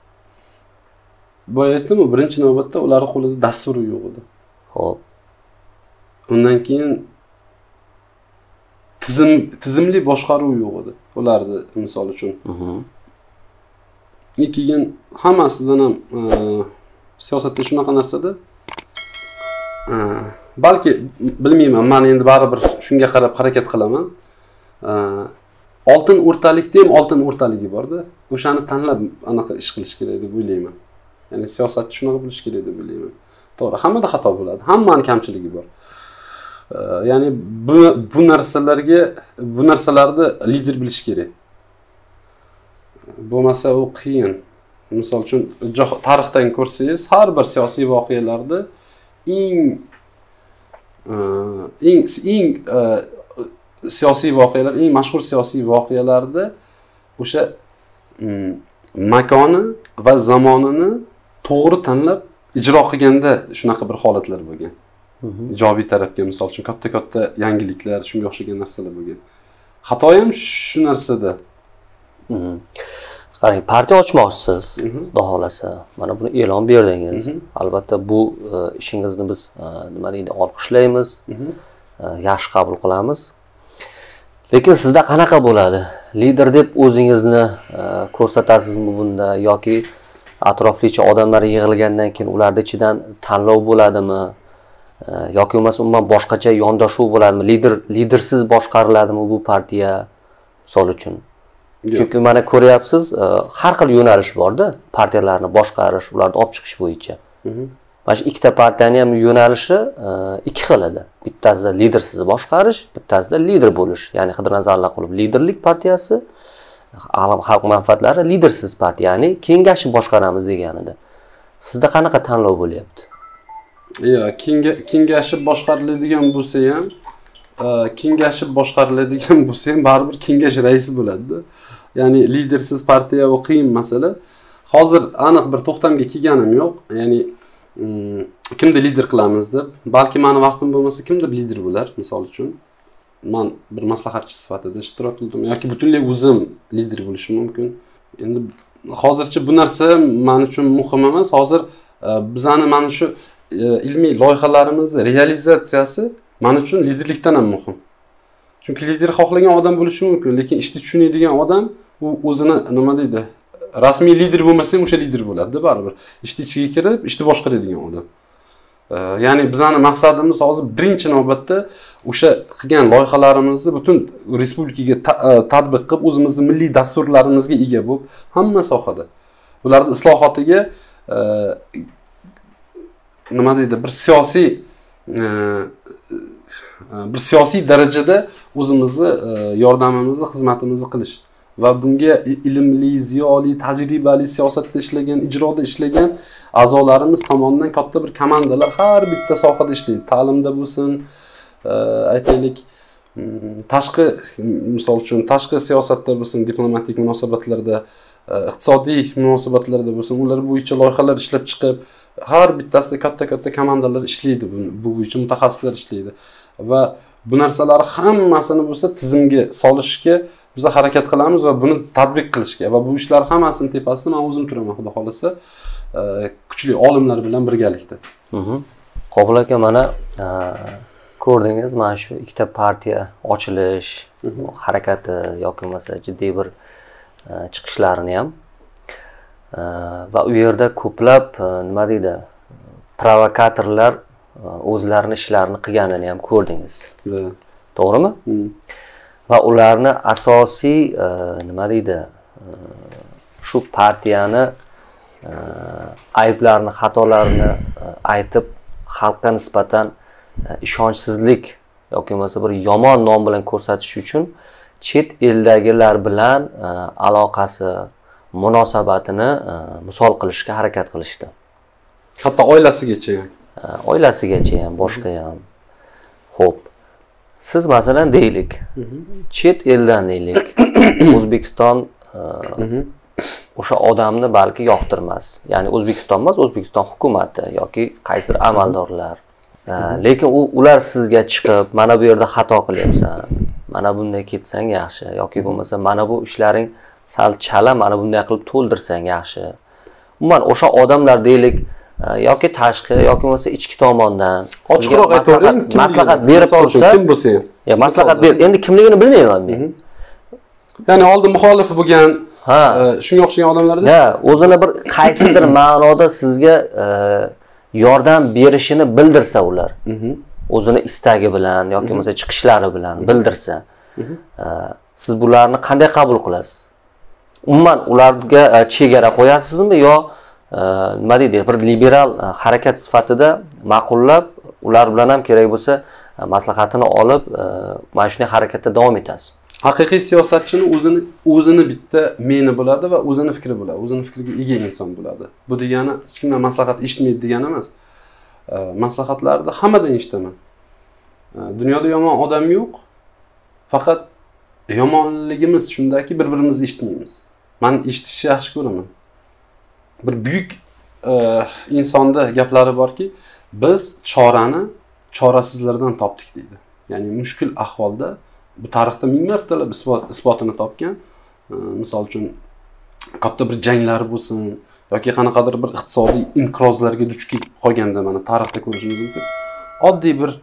Boya aytdim-ku, birinchi navbatda ularning qo'lida dastur yo'q edi. Xo'p. Undan keyin tizimli boshqaruv yo'q edi. Ularni misol uchun. Keyin hammasidan ham siyosatda shunaqa narsada balki bilmayman, men endi baribir shunga qarab harakat qilaman. Oltin o'rtalikda ham oltin o'rtaligi bor-da. O'shani tanlab anaqa ish qilish kerak deb o'ylayman. Ya'ni siyosatchi shunaqa bo'lish kerak deb o'ylayman. To'g'ri, hammada xato bo'ladi. Hammaning kamchiligi bor. Ya'ni bu narsalarni lider bilish kerak. Bo'lmasa u qiyin. Misol uchun tarixdan ko'rsangiz, har bir siyosiy voqealarda eng siyosiy voqealar, eng mashhur siyosiy voqealarda o'sha makoni va zamonini to'g'ri tanlab ijro qilganda shunaqa bir holatlar bo'lgan. Ijobiy tarafga misol uchun katta yangiliklar, shunga o'xshagan narsalar bo'lgan. Xato ham shu narsada. Qarang, partiya ochmoqchisiz, xudo xolasa. Mana buni e'lon berdingiz. Albatta bu ishingizni biz nima deydi, olqishlaymiz, yaxshi qabul qilamiz. Lekin sizda qanaqa bo'ladi? Lider deb o'zingizni ko'rsatasizmi bunda yoki atroflicha odamlar yig'ilgandan keyin ularning ichidan tanlov bo'ladimi? Yoki bo'lmasa umuman boshqacha yondashuv bo'ladimi? Lidersiz boshqariladimi bu partiya misol uchun? Chunki mana ko'ryapsiz, har xil yo'nalish bor-da, partiyalarni boshqarish, ularni olib chiqish bo'yicha. Mana shu ikkita partiyaning ham yo'nalishi ikki xil edi. Bittasida lidersiz boshqarish, bittasida lider bo'lish. Ya'ni Xidir Qulov liderlik partiyasi, xalq manfaatlari lidersiz partiya, ya'ni kengashib boshqaramiz degan edi. Sizda qanaqa tanlov bo'lyapti? Kengashib boshqariladigan bo'lsa ham baribir kengash raisi bo'ladi-da. Ya'ni lidersiz partiya u qiyin masala. Hozir aniq bir to'xtamga kelganim yo'q. Ya'ni kimni lider qilamiz deb, balki meni vaqtim bo'lmasa kimdir lider bo'lar, misol uchun. Men bir maslahatchi sifatida ishtirok qildim yoki butunlay o'zim lider bo'lishim mumkin. Endi hozircha bu narsa men uchun muhim emas. Hozir bizani mana shu ilmiy loyihalarimizni realizatsiyasi men uchun liderlikdan ham muhim. Chunki lider xohlagan odam bo'lishi mumkin, lekin ishni tushunadigan odam u o'zini nima deydi? Rasmiy lider bo'lmasa ham o'sha lider bo'ladi-da baribir. Ishni ichiga kirib, ishni boshqaradigan odam. Ya'ni bizning maqsadimiz hozir birinchi navbatda o'sha qilgan loyihalarimizni butun respublikaga tatbiq qilib, o'zimizning milliy dasturlarimizga ega bo'lib, hamma sohada ularning islohotiga nima deydi? Bir siyosiy darajada o'zimizni yordamimizni, xizmatimizni qilish va bunga ilmli, ziyoli, tajribali siyosatda ishlagan, ijroda ishlagan a'zolarimiz tomonidan katta bir komandalar har bitta sohada ishlaydi. Ta'limda bo'lsin, aytaylik, tashqi misol uchun tashqi siyosatda bo'lsin, diplomatik munosabatlarda, iqtisodiy munosabatlarda bo'lsin, ular bo'yicha loyihalar ishlab chiqib, har bittasida katta komandalar ishlaydi, bu bo'yicha mutaxassislar ishlaydi va bu narsalar hammasini bo'lsa tizimga solishga biz harakat qilamiz va buni tatbiq qilishga va bu ishlar hammasini tepasida men o'zim turaman, xudo xolasa, kuchli olimlar bilan birgalikda. Qobil aka, mana Ko'rdingiz, mana shu ikkita partiya ochilish harakati yoki bo'lmasa jiddiy bir chiqishlarini ham va u yerda ko'plab nima deydi, provokatorlar o'zlarini ishlarini qilganini ham ko'rdingiz. To'g'rimi? Va ularni asosiy nima deydi, shu partiyani ayblarini, xatolarini aytib xalqqa nisbatan ishonchsizlik yoki bo'lmasa bir yomon nom bilan ko'rsatish uchun chet eldagilar bilan aloqasi, munosabatini misol qilishga harakat qilishdi. Hatto oilasigacha ham. Oilasigacha ham, boshqa ham. Xo'p. Siz masalan deylik, chet eldan deylik, O'zbekiston o'sha odamni balki yoqtirmas. Ya'ni O'zbekiston emas, O'zbekiston hukumati yoki qaysidir amaldorlar. Lekin ular sizga chiqib, mana bu yerda xato qilyapsan, mana bunday ketsang yaxshi yoki bo'lmasa mana bu ishlaring sal chala, mana bunday qilib to'ldirsang yaxshi. Umuman o'sha odamlar deylik, yoki tashqi yoki bo'lmasa ichki tomondan ochiqroq aytavering, maslahat berib tursa, kim bo'lsa ham. Maslahat berib, endi kimligini bilmayman men. Ya'ni oldin muxolif bo'lgan, shunga o'xshagan odamlarda o'zini bir qaysidir ma'noda sizga yordam berishini bildirsa ular. O'zini istagi bilan yoki bo'lmasa chiqishlari bilan bildirsa, siz bularni qanday qabul qilasiz? Umuman ularga chegara qo'yasizmi yo nima deydi, bir liberal harakat sifatida ma'qullab, ular bilan ham kerak bo'lsa maslahatini olib, mana shunday harakatda davom etasiz? Haqiqiy siyosatchini o'zini bitta meni bo'ladi va o'zini fikri bo'ladi, o'zini fikriga ega inson bo'ladi. Bu degani hech kimdan maslahat eshitmaydi degani emas. Maslahatlarni hammadan eshitaman. Dunyoda yomon odam yo'q. Faqat yomonligimiz shundaki, bir-birimizni eshitmaymiz. Men eshitishni yaxshi ko'raman. Bir buyuk insonda gaplari borki, biz chorani chorasizlardan topdik deydi. Ya'ni mushkul ahvolda bu tarixda ming martalab isbotini topgan. Misol uchun katta bir janglar bo'lsin yoki qanaqadir bir iqtisodiy inqirozlarga duch kelib qolganda mana tarixda ko'rishingiz mumkin. Oddiy bir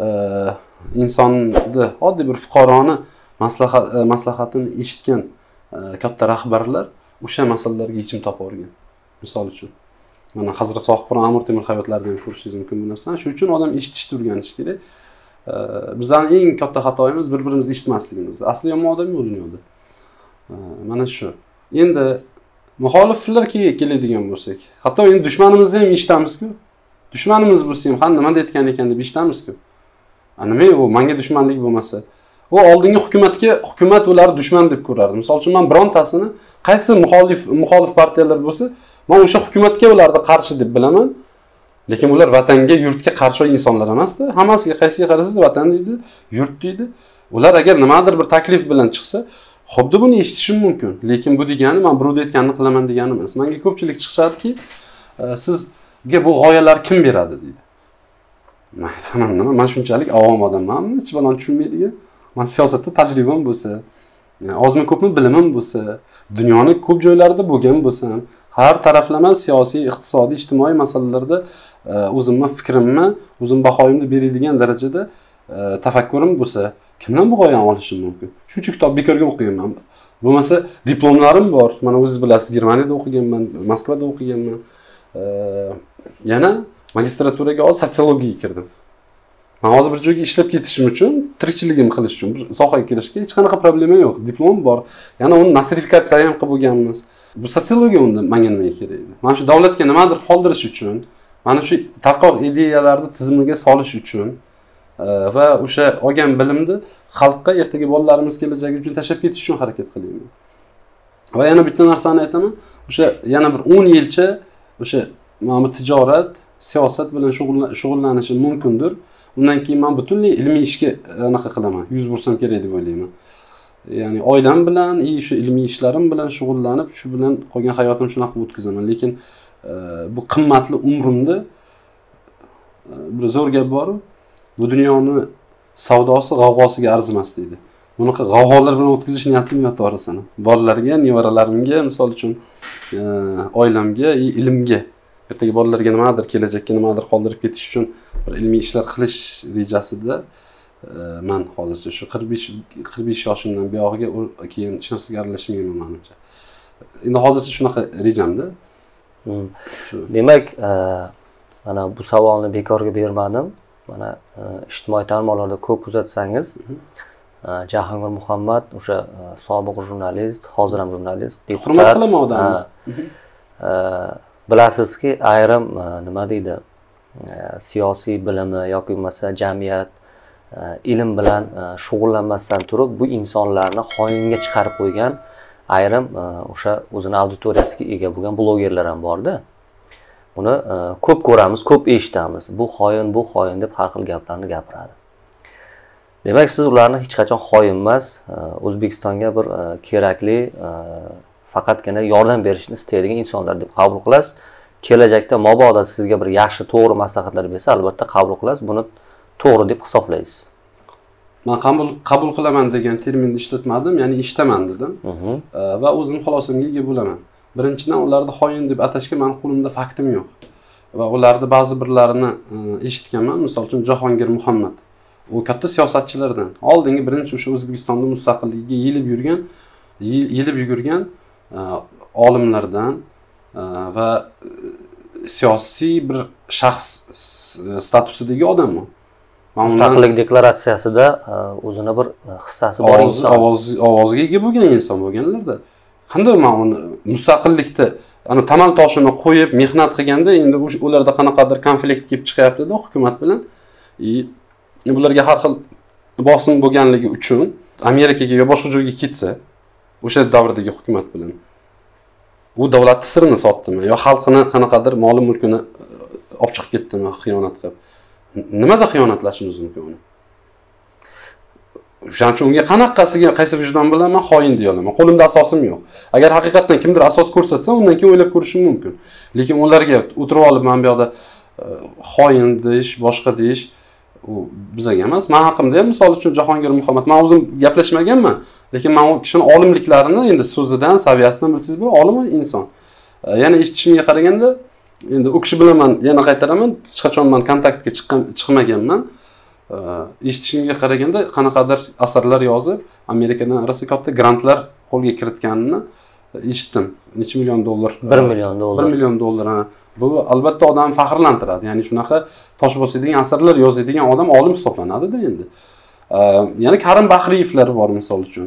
insonni, oddiy bir fuqaroni maslahatini eshitgan katta rahbarlar o'sha masalalarga yechim topa olgan. Misol uchun mana Hazrat Sohibqiron Amir Temur hayotlaridan ko'rishingiz mumkin bu narsani. Shuning uchun odam eshitishni o'rganish kerak. Bizning eng katta xatoyimiz bir-birimizni eshitmasligimiz. Asli yomon odam yo'q dunyoda. Mana shu. Endi muxoliflar keladigan bo'lsak, hatto endi dushmanimizni ham eshitamiz-ku. Dushmanimiz bo'lsa ham, "Ha, nima deyotgan ekan" deb eshitamiz-ku. Nima u menga dushmanlik bo'lmasa, u oldingi hukumat ularni dushman deb ko'rardi. Misol uchun men birontasini qaysi muxolif partiyalar bo'lsa, men o'sha hukumatga ularni qarshi deb bilaman. Lekin ular vatanga, yurtga qarshi insonlar emasdi. Hammasiga qaysiga qarasangiz vatan deydi, yurt deydi. Ular agar nimadir bir taklif bilan chiqsa, xuddi buni eshitishim mumkin. Lekin bu degani men birovga aytganini qilaman degani emas. Menga ko'pchilik chiqishadiki, sizga bu g'oyalar kim beradi deydi. Men aytaman, nima? Men shunchalik avom odammanmi, hech balon tushunmaydigan. Men siyosatda tajribam bo'lsa, ozmi ko'pmi bilimim bo'lsa, dunyoning ko'p joylarida bo'lgan bo'lsam, har taraflama siyosiy, iqtisodiy, ijtimoiy masalalarda o'zimni fikrimni, o'zim bahoyimni beradigan darajada tafakkurim bo'lsa, kimdan bu g'oyani olishim mumkin? Shuncha kitob bekorga o'qiganman. Bo'lmasa diplomlarim bor. Mana o'zingiz bilasiz, Germaniyada o'qiganman, Moskvada o'qiganman. Yana magistraturaga sotsiologiyaga kirdim. Men hozir bir joyga ishlab ketishim uchun, tirikchiligim qilish uchun bir sohaga kirishga hech qanaqa problema yo'q. Diplom bor. Yana uni nostrifikatsiya ham qilib bo'lganmiz. Bu sotsiologiya unda menga nima kerak edi? Mana shu davlatga nimadir qoldirish uchun, mana shu tarqoq ideyalarni tizimiga solish uchun va o'sha olgan bilimni xalqqa, ertaga bolalarimiz kelajagi uchun tashlab ketish uchun harakat qilyapman. Va yana bitta narsani aytaman, o'sha yana bir 10 yilcha o'sha mana tijorat, siyosat bilan shug'ullanishim mumkindir. Undan keyin men butunlay ilmiy ishga anaqa qilaman, yuz bursam kerak deb o'ylayman. Ya'ni oilam bilan, shu ilmiy ishlarim bilan shug'ullanib, shu bilan qolgan hayotimni shunaqa o'tkazaman. Lekin bu qimmatli umrimda bir zo'r gap bor. Bu dunyoni savdosi g'avg'osiga arzimas deydi. Bunaqa g'avg'olar bilan o'tkazish niyatim yo'q to'g'risini. Bolalarga, nevaralarimga, misol uchun oilamga, ilmga ertaga bolalarga nimadir, kelajakka nimadir qoldirib ketish uchun bir ilmiy ishlar qilish rejasida men hozircha shu 45 yoshimdan buyog'iga keyin hech narsaga aralashmayman menimcha. Endi hozircha shunaqa rejamda. Demak, mana bu savolni bekorga bermadim. Mana ijtimoiy tarmoqlarda ko'p kuzatsangiz, Jahongir Muhammad o'sha sobiq jurnalist, hozir ham jurnalist, deputat. Hurmat qilaman odamni. Bilasizki, ayrim nima deydi, siyosiy bilimi yoki bo'lmasa jamiyat ilm bilan shug'ullanmasdan turib bu insonlarni xoinga chiqarib qo'ygan ayrim o'sha o'zini auditoriyasiga ega bo'lgan blogerlar ham borda. Buni ko'p ko'ramiz, ko'p eshitamiz. Bu xoin deb har xil gaplarni gapiradi. Demak, siz ularni hech qachon xoin emas, O'zbekistonga bir kerakli faqatgina yordam berishni istaydigan insonlar deb qabul qilasiz. Kelajakda mabodo sizga bir yaxshi, to'g'ri maslahatlar bersa, albatta qabul qilasiz. Buni to'g'ri deb hisoblaysiz. Men qabul qilaman degan terminni ishlatmadim, ya'ni eshitaman dedim. Va o'zim xulosamga ega bo'laman. Birinchidan ularni xoin deb atashga men qo'limda faktim yo'q. Va ularni ba'zi birlarini eshitganman, misol uchun Jahongir Muhammad. U katta siyosatchilardan, oldingi birinchi o'sha O'zbekistonda mustaqilligiga yelib yugurgan olimlardan va siyosiy bir shaxs statusidagi odam u. Mustaqillik deklaratsiyasida o'zini bir hissasi bor inson. Ovozga ega bo'lgan inson bo'lganlarda. Qanday men uni mustaqillikda ana tamal toshini qo'yib mehnat qilganda endi ularda qanaqadir konflikt kelib chiqyapti-da hukumat bilan. Bularga har xil bosim bo'lganligi uchun Amerikaga yo boshqa joyga ketsa, o'sha davrdagi hukumat bilan u davlat sirini sotdimi yo xalqini qanaqadir mol mulkini olib chiqib ketdimi xiyonat qilib. Nimada xiyonatlashimiz mumkin uni? O'shaning uchun unga qanaqasiga qaysi vijdon bilan men xoin deya olaman. Qo'limda asosim yo'q. Agar haqiqatan kimdir asos ko'rsatsa, undan keyin o'ylab ko'rishim mumkin. Lekin ularga o'tirib olib men bu yoqda xoin deyish, boshqa deyish u bizga emas. Men haqimda ham misol uchun Jahongir Muhammad men o'zim gaplashmaganman, lekin men u kishining olimliklarini endi so'zidan, saviyasidan bilsangiz bu olim inson. Yana eshitishimga qaraganda endi u kishi bilan men yana qaytaraman, hech qachon men kontaktga chiqmaganman. Eshitishimga qaraganda qanaqadir asarlar yozib, Amerikadan rosa katta grantlar qo'lga kiritganini eshitdim. Necha million dollar? 1 million dollar. 1 million dollar. Bu albatta odamni faxrlantiradi. Ya'ni shunaqa tosh bosadigan asarlar yozadigan odam olim hisoblanadi-da endi. Yana Karim Bahriyevlar bor misol uchun.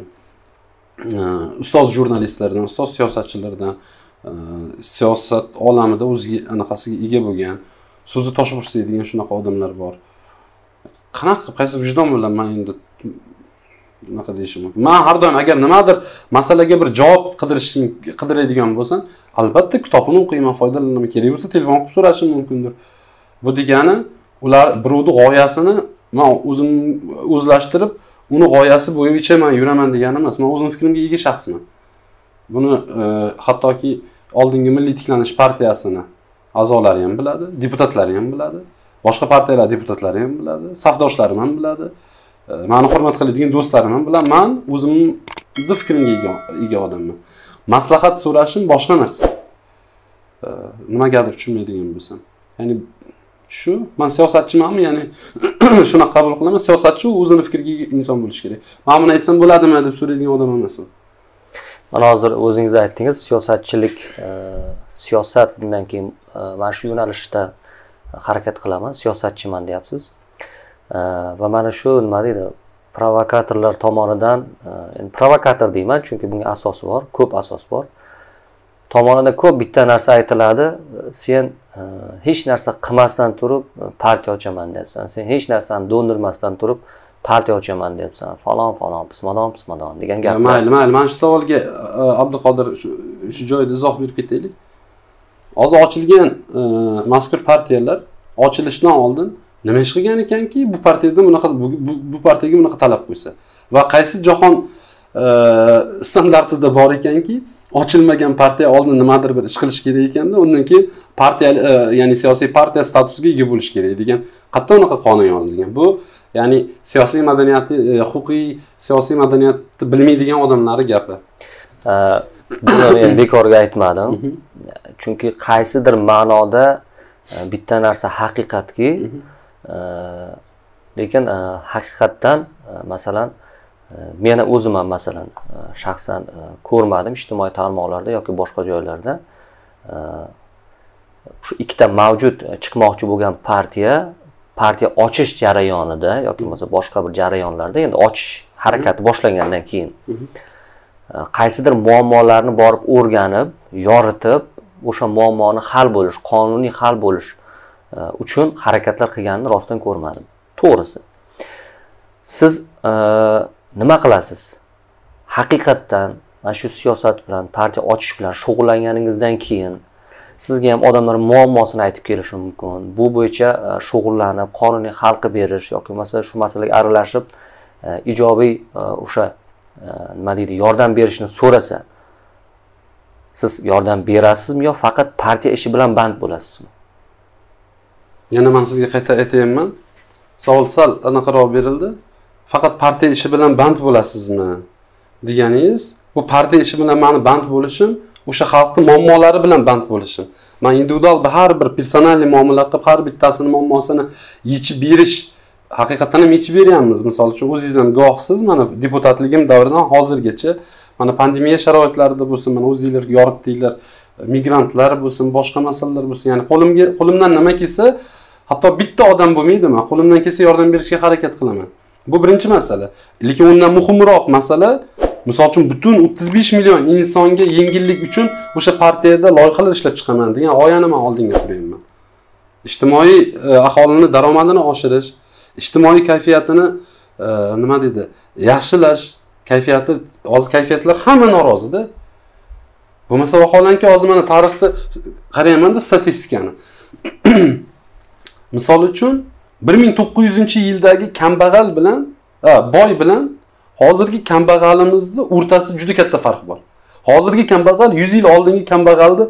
Ustoz jurnalistlardan, ustoz siyosatchilardan, siyosat olamida o'ziga anaqasiga ega bo'lgan, so'zi tosh bosadigan shunaqa odamlar bor. Qanaqa qaysi vijdon bilan men endi bunaqa deyishim mumkin. Men har doim agar nimadir masalaga bir javob qidiradigan bo'lsam, albatta kitobini o'qiyman, foydalanaman. Kerak bo'lsa telefon qilib so'rashim mumkindir. Bu degani ular birovning g'oyasini men o'zim o'zlashtirib, uni g'oyasi bo'yicha men yuraman degani emas. Men o'zim fikrimga ega shaxsman. Buni hattoki oldingi Milliy tiklanish partiyasini a'zolari ham biladi, deputatlari ham biladi. Boshqa partiyalar deputatlari ham biladi, safdoshlarim ham biladi. Meni hurmat qiladigan do'stlarim ham biladi. Men o'zimning fikrimga ega odamman. Maslahat so'rashim boshqa narsa. Nimagadir tushunmaydigan bo'lsam. Ya'ni shu, men siyosatchimanmi, ya'ni shuni qabul qilaman. Siyosatchi o'zini fikriga ega inson bo'lish kerak. Men buni aytsam bo'ladimi deb so'raydigan odam emas u. Mana hozir o'zingiz aytdingiz, siyosatchilik, siyosat bundan keyin mana shu yo'nalishda harakat qilaman, siyosatchiman deyapsiz. Va mana shu nima deydi, provokatorlar tomonidan, endi provokator deyman, chunki bunga asos bor, ko'p asos bor. Tomonidan ko'p bitta narsa aytiladi, sen hech narsa qilmasdan turib partiya ochaman deyapsan. Sen hech narsani do'ndirmasdan turib partiya ochaman deyapsan. Falon pismadon degan gaplar. Mayli. Mana shu savolga Abduqodir shu joyda izoh berib ketaylik. Hozir ochilgan mazkur partiyalar ochilishdan oldin nima ish qilgan ekanki, bu partiyaga bunaqa talab qo'ysa va qaysi jahon standartida bor ekanki, ochilmagan partiya oldin nimadir bir ish qilish kerak ekanda, undan keyin partiya, ya'ni siyosiy partiya statusiga ega bo'lish kerak degan qatta unaqa qonun yozilgan. Bu ya'ni siyosiy madaniyati, huquqiy siyosiy madaniyatni bilmaydigan odamlarning gapi. Buni men bekorga aytmadim. Chunki qaysidir ma'noda bitta narsa haqiqatki, lekin haqiqatdan masalan meni o'zim ham masalan shaxsan ko'rmadim ijtimoiy tarmoqlarda yoki boshqa joylarda shu ikkita mavjud chiqmoqchi bo'lgan partiya ochish jarayonida yoki bo'lmasa boshqa bir jarayonlarda endi ochish harakati boshlangandan keyin qaysidir muammolarni borib o'rganib, yoritib, o'sha muammoni hal bo'lish, qonuniy hal bo'lish uchun harakatlar qilganini rostdan ko'rmadim. To'g'risi. Siz nima qilasiz? Haqiqatdan mana shu siyosat bilan, partiya ochish bilan shug'ullanganingizdan keyin sizga ham odamlar muammosini aytib kelishi mumkin. Bu bo'yicha shug'ullanib, qonuniy hal qilib berish yoki bo'lmasa shu masalaga aralashib ijobiy o'sha nima deydi, yordam berishni so'rasa, siz yordam berasizmi yo faqat partiya ishi bilan band bo'lasizmi? Yana men sizga qayta aytayman. Savol sal anaqaroq berildi. Faqat partiya ishi bilan band bo'lasizmi deganingiz, bu partiya ishi bilan meni band bo'lishim, o'sha xalqning muammolari bilan band bo'lishim. Men individual har bir personal muomala qilib, har bittasini muammosini yechib berish, haqiqatan ham yechib beryapmiz. Misol uchun o'zingiz ham guvohsiz, mana deputatligim davridan hozirgacha mana pandemiya sharoitlarida bo'lsin, mana o'zingizlar yoritdinglar, migrantlar bo'lsin, boshqa masalalar bo'lsin, ya'ni qo'limdan nima kelsa, hatto bitta odam bo'lmaydimi, qo'limdan kelsa yordam berishga harakat qilaman. Bu birinchi masala. Lekin undan muhimroq masala, misol uchun butun 35 million insonga yengillik uchun o'sha partiyada loyihalar ishlab chiqaman degan g'oyani men oldinga surayman. Ijtimoiy aholining daromadini oshirish, ijtimoiy kayfiyatini nima deydi, yaxshilash, hozir kayfiyatlar hamma norozida. Bo'lmasa vaholanki hozir mana tarixda qarayman-da statistikani. Misol uchun 1900-yildagi kambag'al bilan, boy bilan hozirgi kambag'alimizda o'rtasida juda katta farq bor. Hozirgi kambag'al 100 yil oldingi kambag'alni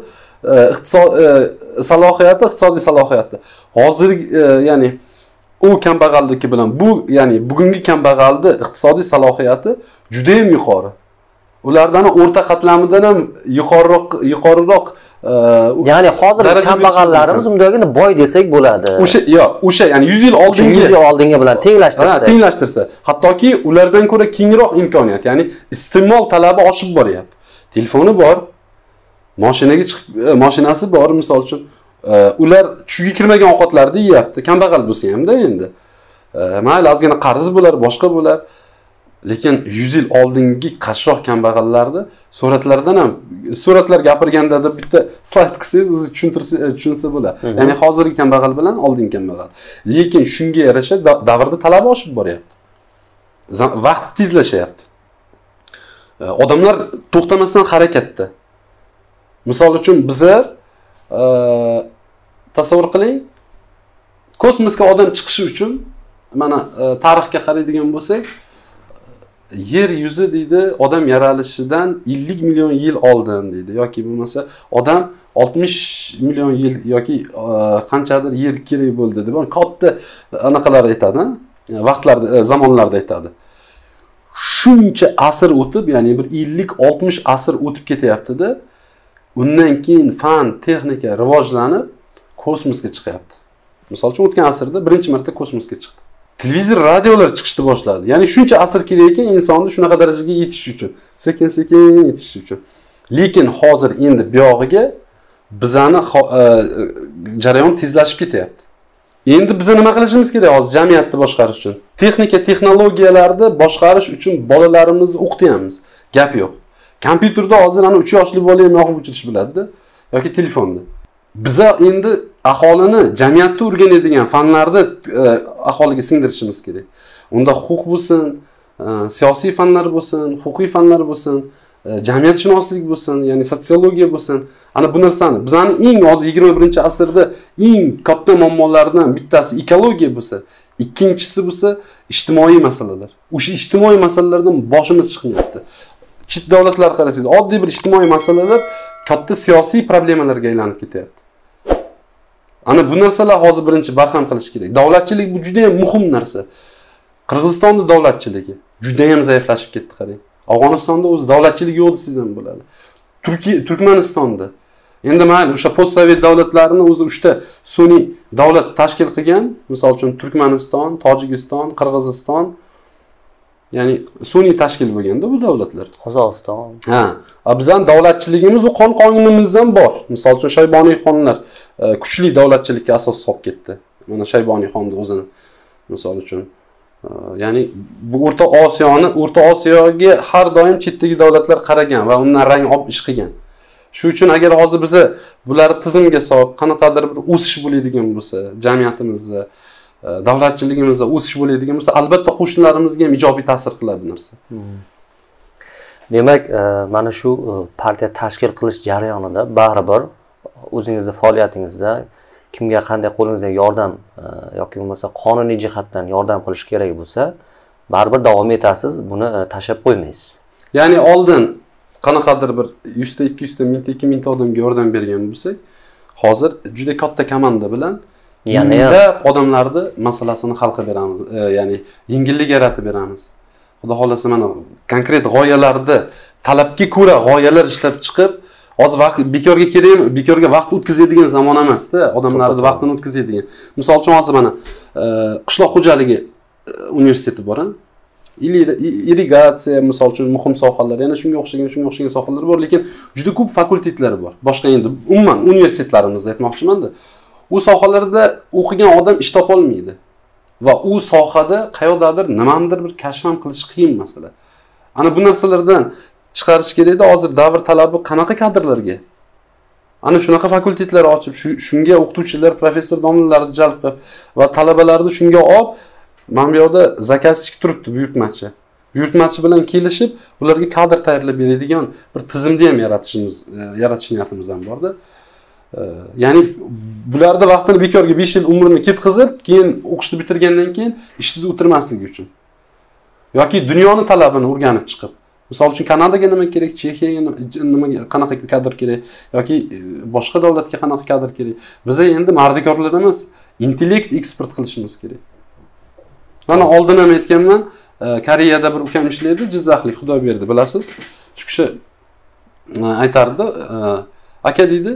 iqtisodiy salohiyati. Hozir ya'ni u kambag'alniki bilan bu ya'ni bugungi kambag'alni iqtisodiy salohiyati juda ham yuqori. Ulardan o'rta qatlamidan ham yuqoriroq ya'ni hozir kambag'allarimiz undagina boy desak bo'ladi. O'sha ya'ni 100 yil oldingi 100 yil oldingi bilan tenglashtirsa, hattoki ulardan ko'ra kengroq imkoniyat, ya'ni iste'mol talabi oshib boryapti. Telefoni bor, mashinasi bor, misol uchun ular tushiga kirmagan ovqatlarni yeyapti. Kambag'al bo'lsa hamda endi. Mayli ozgina qarz bo'lar, boshqa bo'lar. Lekin 100 yil oldingi qashshoq kambag'allarni suratlardan ham suratlar gapirganda da bitta slayd qilsangiz o'zi tushunsa bo'ladi. Ya'ni hozirgi kambag'al bilan oldingi kambag'al. Lekin shunga yarasha davrda talab oshib boryapti. Vaqt tezlashyapti. Odamlar to'xtamasdan harakatda. Misol uchun bizlar tasavvur qiling, kosmosga odam chiqishi uchun mana tarixga qaraydigan bo'lsak, yer yuzi deydi odam yaralishidan 50 million yil oldin deydi yoki bo'lmasa odam 60 million yil yoki qanchadir yer kerak bo'ldi deb katta anaqalar aytadi, vaqtlarda, zamonlarda aytadi. Shuncha asr o'tib, ya'ni bir 50-60 asr o'tib ketyapti-da, undan keyin fan, texnika rivojlanib kosmosga chiqyapti. Misol uchun o'tgan asrda birinchi marta kosmosga chiqdi. Televizor, radiolar chiqishni boshladi. Ya'ni shuncha asr kerak ekan insonni shunaqa darajaga yetish uchun, sekin-sekin yetish uchun. Lekin hozir endi bu yog'iga bizani jarayon tezlashib ketyapti. Endi biz nima qilishimiz kerak hozir jamiyatni boshqarish uchun? Texnika, texnologiyalarni boshqarish uchun bolalarimizni o'qityapmiz. Gap yo'q. Kompyuterda hozir ana 3 yoshli bola ham yoqib o'chirish biladi yoki telefonda. Biz endi aholini jamiyatda o'rganadigan fanlarni aholiga singdirishimiz kerak. Unda huquq bo'lsin, siyosiy fanlar bo'lsin, huquqiy fanlar bo'lsin, jamiyatshunoslik bo'lsin, ya'ni sotsiologiya bo'lsin. Ana bu narsani bizani eng hozir 21-asrda eng katta muammolardan bittasi ekologiya bo'lsa, ikkinchisi bo'lsa ijtimoiy masalalar. O'sha ijtimoiy masalalardan boshimiz chiqmayapti. Chet davlatlar qarasangiz, oddiy bir ijtimoiy masalalar katta siyosiy problemalarga aylanib ketyapti. Ana bu narsalar hozir birinchi barham qilish kerak. Davlatchilik bu juda ham muhim narsa. Qirg'izistonda davlatchiligi juda ham zaiflashib ketdi, qarang. Afg'onistonda o'zi davlatchilik yo'q desiz ham bo'ladi. Turkmanistonda, Endi mayli o'sha postsovet davlatlarini o'zi 3 ta sun'iy davlat tashkil qilgan. Misol uchun Turkmaniston, Tojikiston, Qirg'iziston, ya'ni sun'iy tashkil bo'lganda bu davlatlar. Qozog'iston. Ha, bizning davlatchiligimiz u qonunimizdan bor. Misol uchun Shayboniy xonlar kuchli davlatchilikka asos solib ketdi. Mana Shayboniy xonni o'zini misol uchun ya'ni bu O'rta Osiyoga har doim chetdagi davlatlar qaragan va undan rang olib ish qilgan. Shu uchun agar hozir biz bularni tizimga solib, qanaqadir bir o'sish bo'ladigan bo'lsa, jamiyatimizda, davlatchiligimizda o'sish bo'ladigan bo'lsa, albatta qo'shnilarimizga ham ijobiy ta'sir qiladi bu narsa. Demak, mana shu partiya tashkil qilish jarayonida baribir o'zingizning faoliyatingizda kimga qanday qo'lingizdan yordam yoki bo'lmasa qonuniy jihatdan yordam qilish kerak bo'lsa, baribir davom etasiz, buni tashlab qo'ymaysiz. Ya'ni oldin qanaqadir bir 100 ta, 200 ta, 1000 ta, 2000 ta odamga yordam bergan bo'lsak, hozir juda katta komanda bilan minglab odamlarni masalasini hal qilib beramiz, ya'ni yengillik yaratib beramiz. Xudo xolasa mana konkret g'oyalarni talabga ko'ra g'oyalar ishlab chiqib, hozir vaqt bekorga kerakmi? Bekorga vaqt o'tkazadigan zamon emas-da, odamlarning vaqtini o'tkazadigan. Misol uchun hozir mana qishloq xo'jaligi universiteti bor, irrigatsiya misol uchun muhim sohalar, yana shunga o'xshagan sohalar bor, lekin juda ko'p fakultetlar bor. Boshqa endi umuman universitetlarimizda aytmoqchiman-da. U sohalarda o'qigan odam ish topa olmaydi. Va u sohada qayoqdadir nimadir bir kashf ham qilish qiyin masala. Ana bu narsalardan chiqarish kerak-da, hozir davr talabi qanaqa kadrlarga? Ana shunaqa fakultetlar ochib, shunga o'qituvchilar, professor domlalarni jalb qilib va talabalarni shunga olib, mana bu yerda zakazchik turibdi buyurtmachi. Buyurtmachi bilan kelishib, ularga kadr tayyorlab beradigan bir tizimni ham yaratish niyatimiz ham bor-da. Ya'ni bularda vaqtini bekorga 5 yil umrini ketkazib, keyin o'qishni bitirgandan keyin ishsiz o'tirmasligi uchun. Yoki dunyoni talabini o'rganib chiqib, misol uchun Kanadaga nima kerak, Chexiyaga nima qanaqa kadr kerak yoki boshqa davlatga qanaqa kadr kerak. Biz endi mardikorlar emas, intellekt eksport qilishimiz kerak. Mana oldin ham aytganman, Koreyada bir ukam ishlaydi, Jizzaxlik, Xudo berdi, bilasiz. Shu kishi aytardi, aka deydi,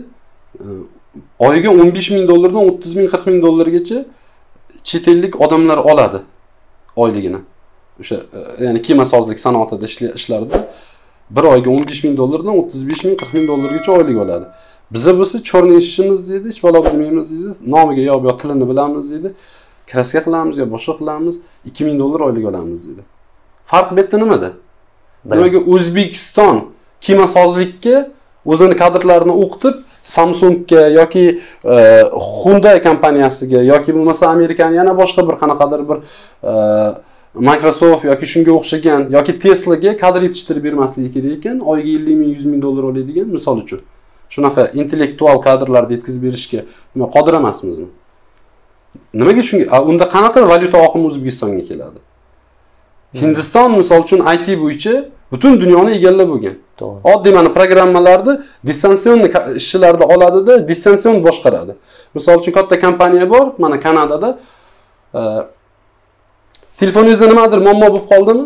oyiga 15 ming dollardan 30 ming, 40 ming dollargacha chet ellik odamlar oladi oyligini. O'sha ya'ni kemasozlik sanoatida ishlardi. Bir oyga 15 ming dollardan 35 ming, 40 ming dollargacha oylik oladi. Biza bo'lsa chorni ishimiz deydi, hech balo bilmaymiz deydi, nomiga yo tilini bilamiz deydi, kraska qilamiz yo boshqa qilamiz, 2 ming dollar oylik olamiz deydi. Farq bu yerda nimada? Nimaga O'zbekiston kemasozlikka o'zini kadrlarini o'qitib, Samsungga yoki Hyundai kompaniyasiga yoki bo'lmasa Amerikan yana boshqa bir qanaqadir bir Microsoft yoki shunga o'xshagan yoki Tesla'ga kadr yetishtirib bermasligi kerak ekan, oyiga 50 ming, 100 ming dollar oladigan, misol uchun. Shunaqa intellektual kadrlarni yetkazib berishga nima qodir emasmizmi? Nimaga shunga? Unda qanaqa valyuta oqimi O'zbekistonga keladi? Hindiston misol uchun IT bo'yicha butun dunyoni egallab bo'lgan. Oddiy mana programmalarni distansion ishchilarni oladida, distansion boshqaradi. Misol uchun katta kompaniya bor, mana Kanadada. Telefoningizda nimadir muammo bo'lib qoldimi?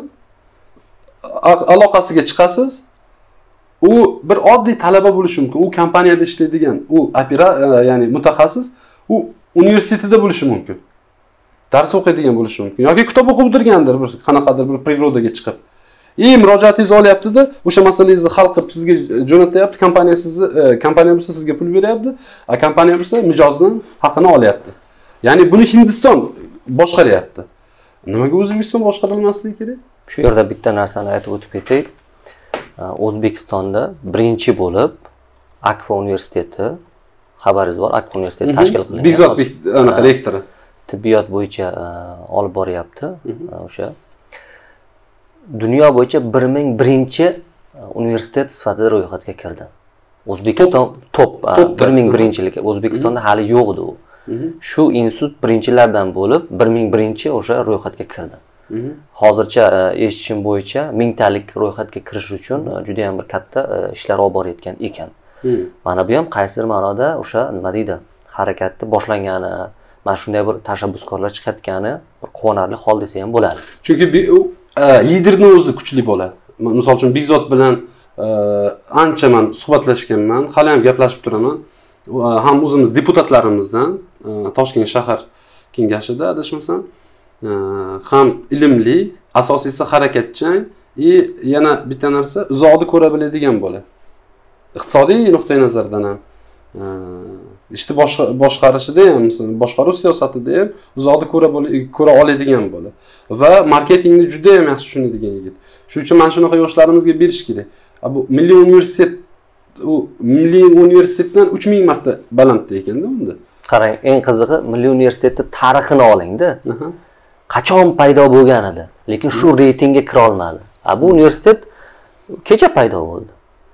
Aloqasiga chiqasiz. U bir oddiy talaba bo'lishi mumkin. U kompaniyada ishlaydigan, u ya'ni mutaxassis, u universitetda bo'lishi mumkin. Dars o'qiydigan bo'lishi mumkin yoki kitob o'qib o'tirgandir, bir qanaqadir bir prirodaga chiqib. Murojaatingiz olyapti-da, o'sha masalangizni hal qilib sizga jo'natyapti, kompaniya bo'lsa sizga pul beryapti, kompaniya bo'lsa mijozdan haqini olyapti. Ya'ni buni Hindiston boshqaryapti. Nimaga O'zbekiston boshqara olmasligi kerak? Shu yerda bitta narsani aytib o'tib ketay. O'zbekistonda birinchi bo'lib Akfa universiteti, xabaringiz bor, Akfa universiteti tashkil qilingan. Bekzod anaqa rektori tibbiyot bo'yicha olib boryapti. O'sha dunyo bo'yicha 1001-chi universitet sifatida ro'yxatga kirdi. O'zbekiston top 1001-chilik O'zbekistonda hali yo'q edi u. Shu institut birinchilardan bo'lib 1001-chi o'sha ro'yxatga kirdi. Hozircha eshitishim bo'yicha 1000talik ro'yxatga kirish uchun juda ham bir katta ishlar olib borayotgan ekan. Mana bu ham qaysidir ma'noda o'sha nima deydi, harakatni boshlangani, mana shunday bir tashabbuskorlar chiqayotgani bir quvonarli hol desa ham bo'ladi. Chunki liderning o'zi kuchli bo'ladi. Misol uchun Bekzod bilan ancha men suhbatlashganman, hali ham gaplashib turaman. Ham o'zimiz deputatlarimizdan Toshkent shahar kengashida adashmasam, ham ilmli, asosiysi harakatchan, yana bitta narsa uzoqni ko'ra biladigan bola. Iqtisodiy nuqtai nazardan ham, ishni boshqarishida ham, boshqaruv siyosatida ham uzoqni ko'ra oladigan bola va marketingni juda ham yaxshi tushunadigan yigit. Shuning uchun mana shunaqa yoshlarimizga berish kerak. Bu Milliy universitetdan 3000 marta balandda ekanda unda. Qarang, eng qizig'i Milliy universitetning tarixini olingda. Qachon paydo bo'lgan edi, lekin shu reytingga kira olmadi. Bu universitet kecha paydo bo'ldi.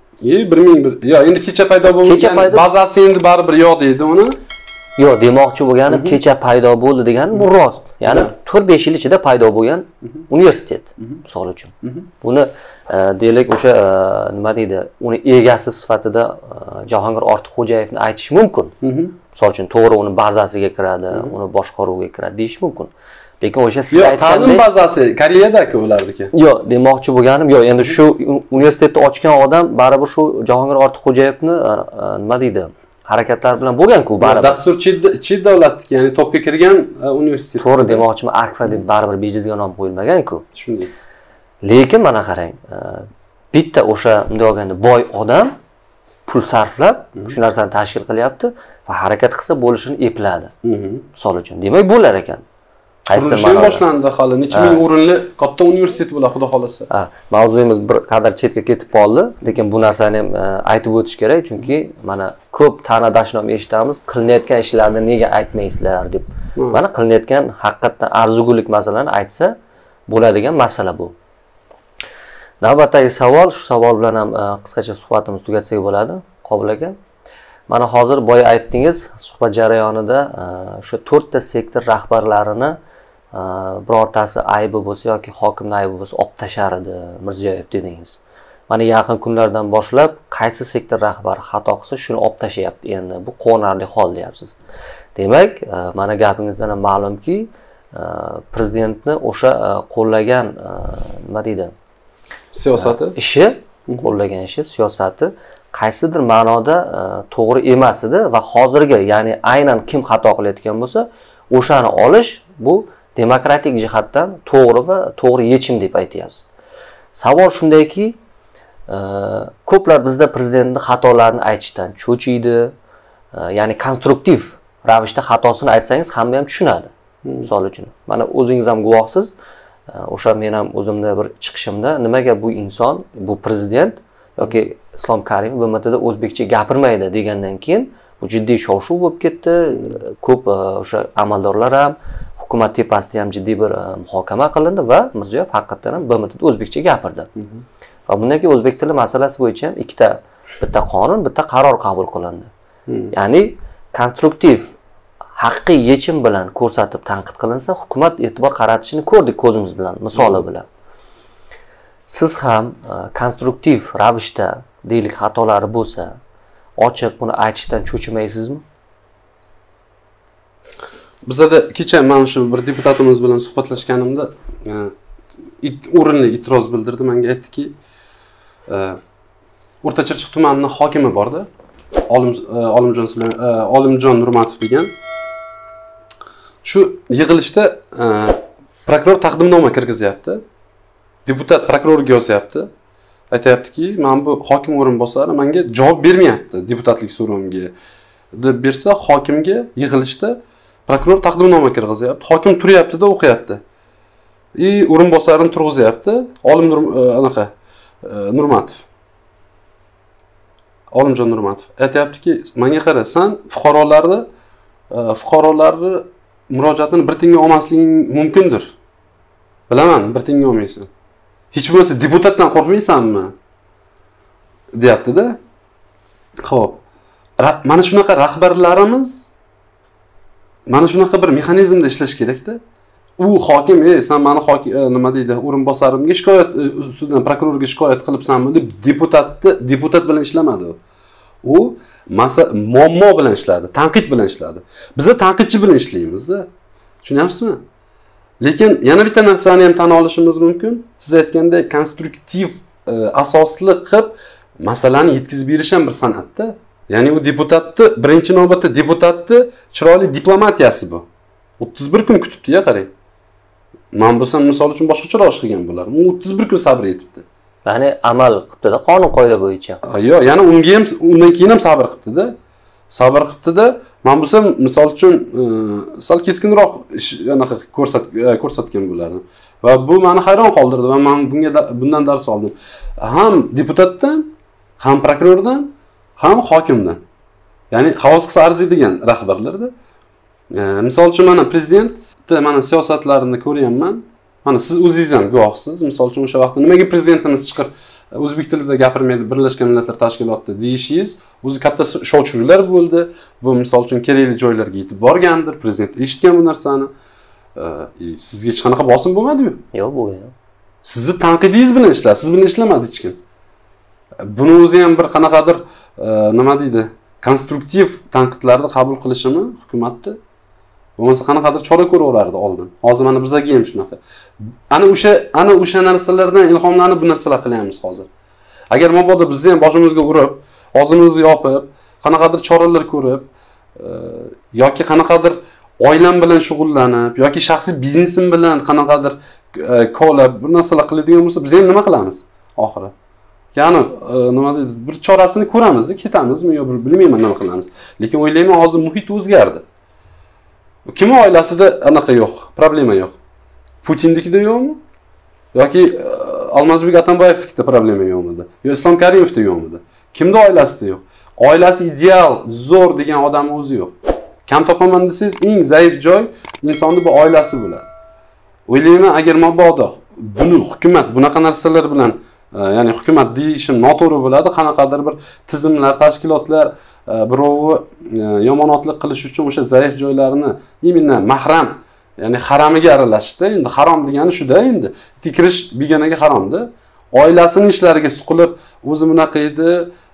1001. Yo, endi kecha paydo bo'lgan bazasi endi baribir yo'q deydi uni. Yo'q, demoqchi bo'lganim kecha paydo bo'ldi degani bu rost. Ya'ni 4-5 yil ichida paydo bo'lgan universitet, misol uchun. Buni deylik o'sha nima deydi, uni egasi sifatida Jahongir Ortiqxo'jayevni aytish mumkin. Misol uchun to'g'ri uni bazasiga kiradi, uni boshqaruvga kiradi deyish mumkin. Lekin o'sha siz aytgandek ta'lim bazasi Koreyadagi ulardiki. Yo'q, demoqchi bo'lganim, yo'q, endi shu universitetni ochgan odam baribir shu Jahongir Ortiqxo'jayevni nima deydi, harakatlar bilan bo'lgan-ku baribir. Dastur chet davlatniki, ya'ni topga kirgan universitet. To'g'ri demoqchiman, Akfa deb baribir bejizga nom qo'yilmagan-ku. Shunday. Lekin mana qarang, bitta o'sha bunday olganda boy odam pul sarflab shu narsani tashkil qilyapti va harakat qilsa bo'lishini epladi. Misol uchun, demak bo'lar ekan. Qurilishi boshlandi hali, necha ming o'rinli katta universitet bo'ladi, xudo xolasa. Mavzuyimiz bir qadar chetga ketib qoldi, lekin bu narsani ham aytib o'tish kerak, chunki mana ko'p ta'na-dashnom eshitamiz, qilinayotgan ishlarni nega aytmaysizlar deb. Mana qilinayotgan haqiqatan arzigulik masalani aytsa bo'ladigan masala bu. Navbatdagi savol, shu savol bilan ham qisqacha suhbatimizni tugatsak bo'ladi, Qobil aka. Mana hozir boya aytdingiz, suhbat jarayonida o'sha 4 ta sektor rahbarlarini birortasi aybi bo'lsa yoki hokimning aybi bo'lsa olib tashar edi Mirziyoyev dedingiz. Mana yaqin kunlardan boshlab qaysi sektor rahbari xato qilsa shuni olib tashlayapti endi. Bu quvonarli hol deyapsiz. Demak, mana gapingizdan ham ma'lumki, prezidentni o'sha qo'llagan nima deydi? Siyosati, ishi, qo'llagan ishi, siyosati qaysidir ma'noda to'g'ri emas edi va hozirgi, ya'ni aynan kim xato qilayotgan bo'lsa, o'shani olish bu demokratik jihatdan to'g'ri va to'g'ri yechim deb aytyapsiz. Savol shundayki, ko'plar bizda prezidentning xatolarini aytishdan cho'chiydi, ya'ni konstruktiv ravishda xatosini aytsangiz hamma ham tushunadi. Misol uchun, mana o'zingiz ham guvohsiz, o'sha men ham o'zimda bir chiqishimda nimaga bu inson, bu prezident yoki Islom Karimov BMTda o'zbekcha gapirmaydi degandan keyin bu jiddiy shov-shuv bo'lib ketdi. Ko'p o'sha amaldorlar ham, hukumat tepasida ham jiddiy bir muhokama qilindi va Mirziyoyev haqiqatan ham BMTda o'zbekcha gapirdi. Va bundan keyin o'zbek tili masalasi bo'yicha ham bitta qonun, bitta qaror qabul qilindi. Ya'ni konstruktiv, haqiqiy yechim bilan ko'rsatib tanqid qilinsa, hukumat e'tibor qaratishini ko'rdik ko'zimiz bilan, misoli bilan. Siz ham konstruktiv ravishda deylik xatolari bo'lsa, ochiq buni aytishdan cho'chimaysizmi? Bizda kecha men shu bir deputatimiz bilan suhbatlashganimda o'rinli e'tiroz bildirdi. Menga aytdiki, O'rta Chirchiq tumanining hokimi borda, Olimjon Nurmatov degan. Shu yig'ilishda prokuror taqdimnoma kirgizyapti. Deputat prokurorga yozyapti. Aytayaptiki, men bu hokim o'rinbosari menga javob bermayapti deputatlik so'rovimga deb bersa, hokimga yig'ilishda prokuror taqdimnoma kirgizyapti. Hokim turyapti-da o'qiyapti. O'rinbosarini turg'izyapti. Olimjon Nurmatov aytayaptiki, menga qara, sen fuqarolarni murojaatini bir tinga olmasliging mumkindir. Bilaman, bir tinga olmaysan. Hech bo'lmasa deputatdan qo'rqmaysanmi? deyapti-da. Xo'p. Mana shunaqa rahbarlarimiz mana shunaqa bir mexanizmda ishlash kerak-da. U hokim, sen meni nima deydi, o'rinbosarimga shikoyat ustidan prokurorga shikoyat qilibsanmi deb deputat bilan ishlamadi. U muammo bilan ishladi, tanqid bilan ishladi. Biz tanqidchi bilan ishlaymiz-da. Tushunyapsizmi? Lekin yana bitta narsani ham tan olishimiz mumkin. Siz aytgandek konstruktiv asosli qilib masalani yetkazib berish ham bir san'atda. Ya'ni u deputatni birinchi navbatda deputatni chiroyli diplomatiyasi bu. 31 kun kutibdi-ya, qarang. Men bo'lsam misol uchun boshqacharoq ish qilgan bo'lardim. U 31 kun sabr etibdi. Ya'ni amal qilibdi-da, qonun qoida bo'yicha. Yo'q, yana unga ham undan keyin ham sabr qilibdi-da. Sabr qilibdi-da, men bo'lsam misol uchun sal keskinroq anaqa ko'rsatgan bo'lardim. Va bu meni hayron qoldirdi va men bundan dars oldim. Ham deputatdan, ham prokurordan, ham hokimdan. Ya'ni havas qilsa arziydigan rahbarlarda. Misol uchun mana prezident mana siyosatlarini ko'ryapman. Mana siz o'zingiz ham guvohsiz. Misol uchun o'sha vaqtda nimaga prezidentimiz chiqib o'zbek tilida gapirmaydi Birlashgan Millatlar Tashkilotida deyishingiz, o'zi katta shov-shuvlar bo'ldi. Bu misol uchun kerakli joylarga yetib borgandir, prezident eshitgan bu narsani. Sizga hech qanaqa bosim bo'lmadi-ku? Yo'q, bo'lgan. Sizni tanqidingiz bilan ishladi, siz bilan ishlamadi hech kim. Buni o'zi ham bir qanaqadir nima deydi, konstruktiv tanqidlarni qabul qilishimi hukumatni bo'lmasa qanaqadir chora ko'raverardi oldin. Hozir mana bizga ham shunaqa. Ana o'sha narsalardan ilhomlanib bu narsalar qilyapmiz hozir. Agar mabodo bizni ham boshimizga urib, og'zimizni yopib, qanaqadir choralar ko'rib yoki qanaqadir oilam bilan shug'ullanib yoki shaxsiy biznesim bilan qanaqadir kovlab bir narsalar qiladigan bo'lsa, biz ham nima qilamiz oxiri? Ya'ni nima deydi, bir chorasini ko'ramiz, ketamizmi yo bilmayman nima qilamiz. Lekin o'ylayman, hozir muhit o'zgardi. Kim oilasida anaqa yo'q, problema yo'q. Putinnikida yo'qmi? Yoki Almazbek Atambayevnikida problema yo'qmidi? Yo Islom Karimovda yo'qmidi? Kimda oilasida yo'q? Oilasi ideal, zo'r degan odam o'zi yo'q. Kam topaman desangiz, eng zaif joy insonning bu oilasi bo'ladi. O'ylayman, agar mabodo buni hukumat bunaqa narsalar bilan, ya'ni hukumat deyishim noto'g'ri bo'ladi, qanaqadir bir tizimlar, tashkilotlar birovi yomonotlik qilish uchun o'sha zaif joylarini imенно mahram, ya'ni haramiga aralashdi. Endi harom degani shuda, endi tikirish beganaga haromda. Oilasini ishlariga suqilib, o'zi bunaqa edi,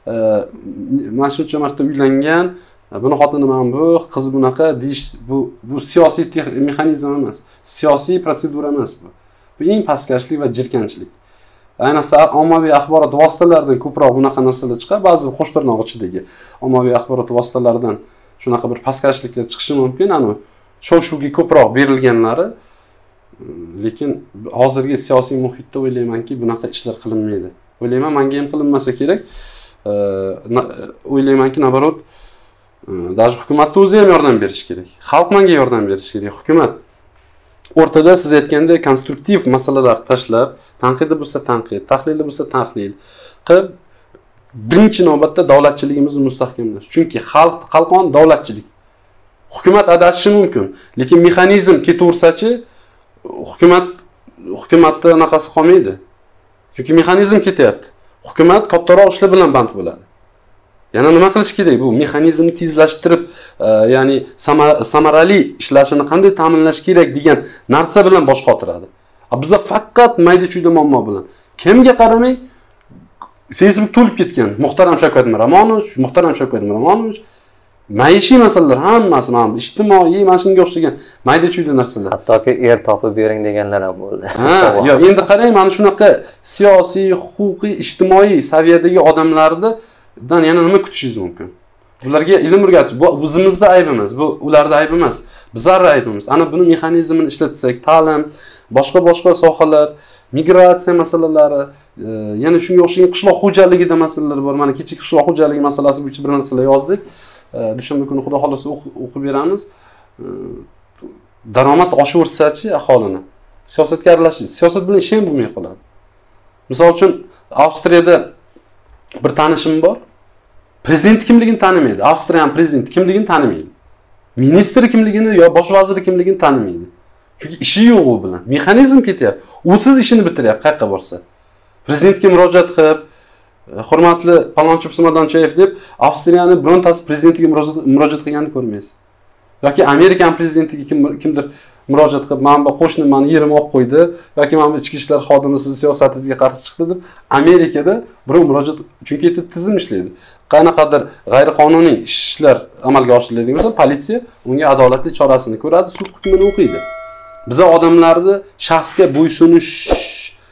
mana shuncha marta uylangan, buni xotini mana bu, qiz bunaqa deyish, bu siyosiy mexanizm emas, siyosiy protsedura emas bu. Bu eng pastkashlik va jirkanchlik. Ayniqsa ommaviy axborot vositalaridan ko'proq bunaqa narsalar chiqadi. Ba'zi qo'shtirnoq ichidagi ommaviy axborot vositalaridan shunaqa bir pastkashliklar chiqishi mumkin. Ana shov-shuvga ko'proq berilganlari, lekin hozirgi siyosiy muhitda o'ylaymanki, bunaqa ishlar qilinmaydi. O'ylayman, menga ham qilinmasa kerak. O'ylaymanki, nabarot даже hukumatning o'zi ham yordam berish kerak. Xalq menga yordam berish kerak. Hukumat o'rtada siz aytgandek konstruktiv masalalar tashlab, tanqidi bo'lsa tanqid, tahlili bo'lsa tahlil qilib, birinchi navbatda davlatchiligimizni mustahkamlash. Chunki xalq, qalqon davlatchilik. Hukumat adashishi mumkin, lekin mexanizm ketaversa-chi, hukumatda anaqasi qolmaydi. Chunki mexanizm ketyapti. Hukumat kattaroq ishlar bilan band bo'ladi. Yana nima qilish kerak? Bu mexanizmni tezlashtirib, ya'ni samarali ishlashini qanday ta'minlash kerak degan narsa bilan bosh qotiradi. Bizda faqat mayda-chuyda muammo bilan. Kimga qaramay Facebook to'lib ketgan. Muhtaram Shavkat Miromonovich, maishiy masalalar hammasi mana ijtimoiy, mana shunga o'xshagan mayda-chuyda narsalar. Hattoki er topib bering deganlar ham bo'ldi. Yo, endi qarang, mana shunaqa siyosiy, huquqiy, ijtimoiy saviyadagi odamlarni dan yana nima kutishingiz mumkin? Ularga ilm o'rgatish, bu o'zimizning aybimiz, bu ularning aybi emas, bizning aybimiz. Ana buni mexanizmini ishlatsak, ta'lim, boshqa sohalar, migratsiya masalalari, yana shunga o'xshagan qishloq xo'jaligida masalalar bor. Mana kichik qishloq xo'jaligi masalasi bo'yicha bir narsalar yozdik. Dushanba kuni xudo xolasa o'qib beramiz. Daromad oshaversa-chi aholini. Siyosatga aralashish, siyosat bilan ish ham bo'lmay qoladi. Misol uchun Avstriyada bir tanishim bor. Prezident kimligini tanimaydi. Avstriyan prezidenti kimligini tanimaydi. Ministri kimligini yo bosh vaziri kimligini tanimaydi. Chunki ishi yo'q u bilan. Mexanizm ketyapti. U siz ishini bitiryapti qayerga borsa. Prezidentga murojaat qilib, hurmatli Palonchi Pismadonchayev deb Avstriyaning birontasi prezidentiga murojaat qilganini ko'rmaysiz. Yoki Amerikan prezidentiga kimdir murojaat qilib, "Men bu qo'shnim meni yerimni olib qo'ydi" yoki "Men ichki ishlar xodimi siz siyosatingizga qarshi chiqdi" deb Amerikada birov murojaat, chunki tizim ishlaydi. Qanaqadir g'ayriqonuniy ishlar amalga oshiriladigan bo'lsa, politsiya unga adolatli chorasini ko'radi, sud hukmini o'qiydi. Biz odamlarni shaxsga bo'ysunish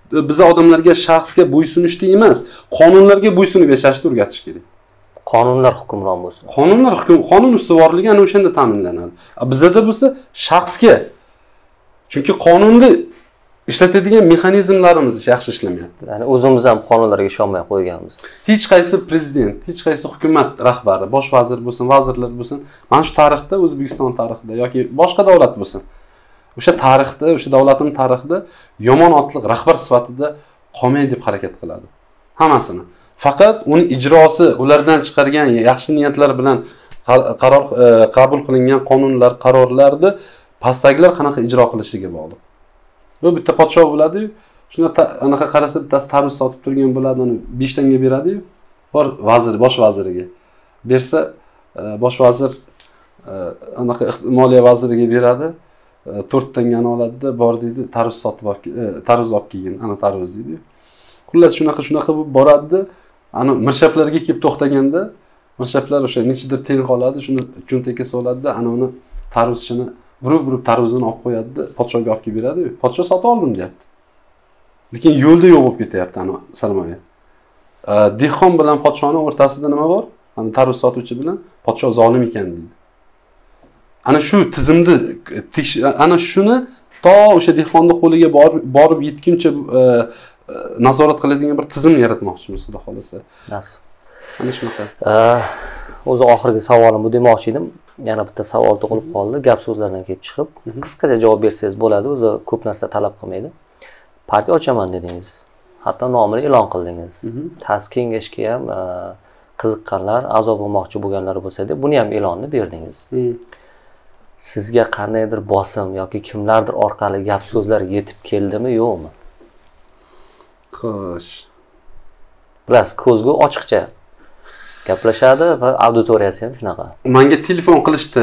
biz odamlarga shaxsga bo'ysunishni emas, qonunlarga bo'ysunib yashashni o'rgatish kerak. Qonunlar hukmron bo'lsin. Qonun ustuvorligi ana o'shanda ta'minlanadi. Bizda bo'lsa shaxsga. Chunki qonunni ishlatadigan mexanizmlarimiz yaxshi ishlamayapti. Ya'ni o'zimiz ham qonunlarga ishonmay qo'yganmiz. Hech qaysi prezident, hech qaysi hukumat rahbari, bosh vazir bo'lsin, vazirlar bo'lsin, mana shu tarixda, O'zbekiston tarixida yoki boshqa davlat bo'lsin, o'sha tarixda, o'sha davlatning tarixida yomon otliq rahbar sifatida qolmay deb harakat qiladi. Hammasini. Faqat uni ijrosi, ulardan chiqargan yaxshi niyatlar bilan qaror qabul qilingan qonunlar, qarorlarni pastdagilar qanaqa ijro qilishiga bog'liq. Bu bitta podshoh bo'ladi-yu, shunda anaqa qarasa bittasi tarvuz sotib turgan bo'ladi, uni 5 tanga beradi-yu, bor vazir, bosh vaziriga. Bersa, bosh vazir anaqa moliya vaziriga beradi, 4 tangani oladi-da, bor deydi, tarvuz sotib tarvuz olib kelgin, ana tarvuz deydi-yu. Xullas shunaqa bo'lib boradi-da, ana mirshaplarga kelib to'xtaganda, mirshaplar o'sha nechidir tiyin qoladi, shuni cho'ntakka soladi-da, ana uni tarvuzchini burib tarvuzini olib qo'yadi-da, podshohga olib kelib beradi-yu. Podshoh sotib oldim deyapti. Lekin yo'lda yo'q bo'lib ketyapti ana sarmoya. Dehqon bilan podshohning o'rtasida nima bor? Ana tarvuz sotuvchi bilan podshoh zolim ekan deydi. Ana shu tizimni ana shuni to o'sha dehqonning qo'liga borib yetguncha nazorat qiladigan bir tizim yaratmoqchimiz, xudo xolasa. Nasib. Ana shunaqa. O'zi oxirgi savolim bu demoqchi edim. Yana bitta savol tug'ilib qoldi, gap so'zlardan kelib chiqib. Qisqacha javob bersangiz bo'ladi, o'zi ko'p narsa talab qilmaydi. Partiya ochaman dedingiz. Hatto nomini e'lon qildingiz. Ta'sis kengashga ham qiziqqanlar, a'zo bo'lmoqchi bo'lganlar bo'lsa deb buni ham e'lonni berdingiz. Sizga qandaydir bosim yoki kimlardir orqali gap so'zlar yetib keldimi, yo'qmi? Xo'sh. Bilasiz, ko'zgu ochiqcha gaplashadi va auditoriyasi ham shunaqa. Menga telefon qilishdi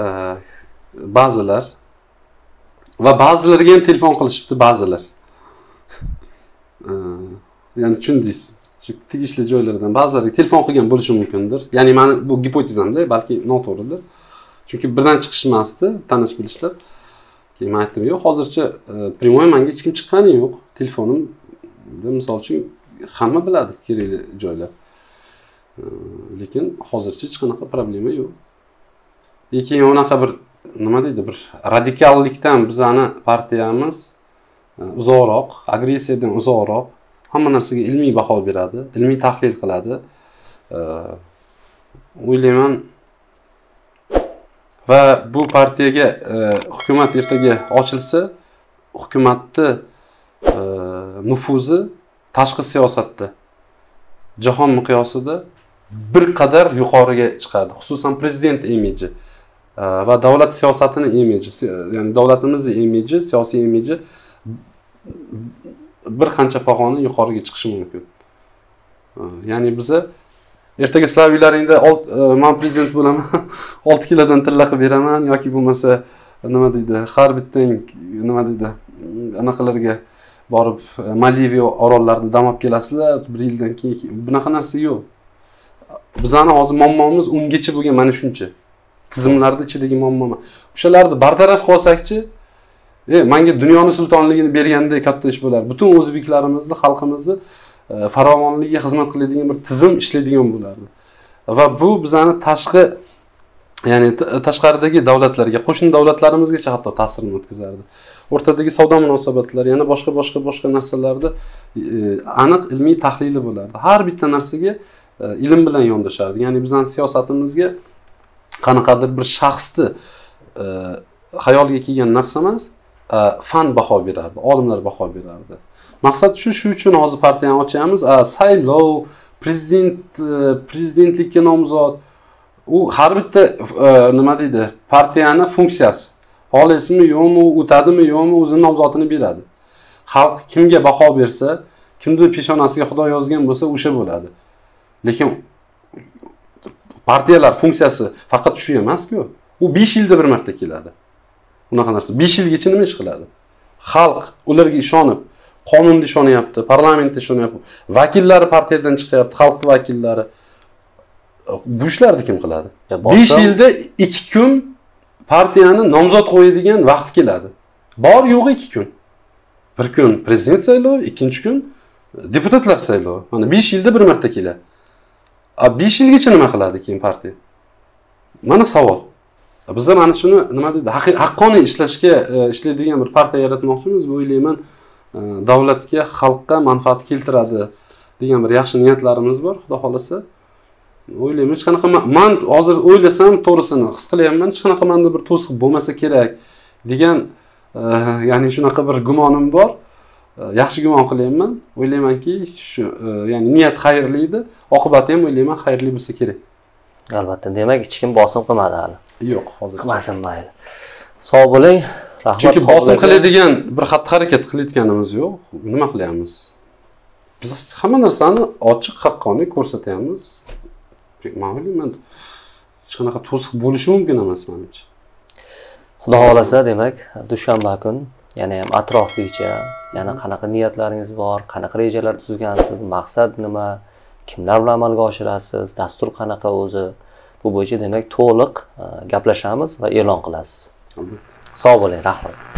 ba'zilar va ba'zilarga ham telefon qilishibdi ba'zilar. Ya'ni tushundingiz. Shu tegishli joylardan ba'zilariga telefon qilgan bo'lishi mumkindir. Ya'ni meni bu gipotezamda, balki noto'g'ridir. Chunki birdan chiqishmasdi, tanish bilishlar. Keyin men aytdim, yo'q, hozircha primoy menga hech kim chiqqani yo'q. Telefonim, misol uchun, hamma biladi kerakli joylar. Lekin hozircha hech qanaqa problema yo'q. Lekin unaqa bir nima deydi, bir radikallikdan bizani partiyamiz uzoqroq, agressiyadan uzoqroq, hamma narsaga ilmiy baho beradi, ilmiy tahlil qiladi. O'ylayman va bu partiyaga hukumat ertaga ochilsa, hukumatni nufuzi tashqi siyosatda jahon miqyosida bir qadar yuqoriga chiqadi. Xususan prezident imiji va davlat siyosatining imiji, ya'ni davlatimizning imiji, siyosiy imiji bir qancha pog'ona yuqoriga chiqishi mumkin. Ya'ni biza ertaga sizlar uylaringda men prezident bo'laman, 6 kilodan tilla qilib beraman yoki bo'lmasa nima deydi, har bittang nima deydi, anaqalarga borib Maliviya orollarida dam olib kelasizlar, 1 yildan keyin bunaqa narsa yo'q. Bizani hozir muammomiz ungacha bo'lgan mana shuncha. Tizimlarda ichidagi muammo. O'shalarni bartaraf qilsakchi, menga dunyoning sultonligini bergandek katta ish bo'lar. Butun o'zbeklarimizni, xalqimizni farovonligiga xizmat qiladigan bir tizim ishlaydigan bo'lardi. Va bu bizani tashqi, ya'ni tashqaridagi davlatlarga, qo'shni davlatlarimizgacha hatto ta'sirini o'tkazardi. O'rtadagi savdo munosabatlari, yana boshqa narsalarda aniq ilmiy tahlili bo'lardi. Har bitta narsaga ilm bilan yondashardi. Ya'ni bizning siyosatimizga qanaqadir bir shaxsni xayoliga kelgan narsa emas, fan baho berardi, olimlar baho berardi. Maqsad shu uchun hozir partiyani ochamiz, saylov, prezidentlikka nomzod, u har bitta nima deydi, partiyani funksiyasi. Xolismi yo'qmi, o'tadimi yo'qmi, o'zining nomzodini beradi. Xalq kimga baho bersa, kimni peshonasiga Xudo yozgan bo'lsa, o'sha bo'ladi. Lekin partiyalar funksiyasi faqat shu emas-ku. U 5 yilda bir marta keladi. Unaqa narsa 5 yilgacha nima ish qiladi? Xalq ularga ishonib, qonunga ishonyapti, parlamentga ishonyapti, vakillari partiyadan chiqyapti, xalq vakillari. Bu ishlarni kim qiladi? 5 yilda 2 kun partiyani nomzod qo'yadigan vaqt keladi. Bor yo'g'i 2 kun. Bir kun prezident saylovi, ikkinchi kun deputatlar saylovi. Mana 5 yilda bir marta keladi. 5 yilgacha nima qiladi keyin partiya? Mana savol. Biz ham ana shuni nima deydi, haqqoniy ishlashga ishlaydigan bir partiya yaratmoqchimiz. Bu o'ylayman, davlatga, xalqqa manfaat keltiradi degan bir yaxshi niyatlarimiz bor, xudo xolasa. O'ylayman, hech qanaqa men hozir o'ylasam, to'g'risini his qilyapman, hech qanaqa menda bir to'siq bo'lmasa kerak degan, ya'ni shunaqa bir gumonim bor. Yaxshi gumon qilyapman. O'ylaymanki, shu ya'ni niyat xayrli edi, oqibati ham o'ylayman xayrli bo'lsa kerak. Albatta, demak hech kim bosim qilmadi hali. Yo'q, hozir. Qilmasin mayli. Sog' bo'ling. Rahmat. Chunki bosim qiladigan bir xatti-harakat qilayotganimiz yo'q. Nima qilyapmiz? Biz hamma narsani ochiq, haqqoniy ko'rsatyapmiz. Ma'lumman, hech qanaqa to'siq bo'lishi mumkin emas menimcha. Xudo xolasa, demak, dushanba kun yana ham atroflicha, yana qanaqa niyatlaringiz bor, qanaqa rejalar tuzgansiz, maqsad nima, kimlar bilan amalga oshirasiz, dastur qanaqa o'zi, bu bo'yicha demak to'liq gaplashamiz va e'lon qilasiz. Sog' bo'ling, rahmat.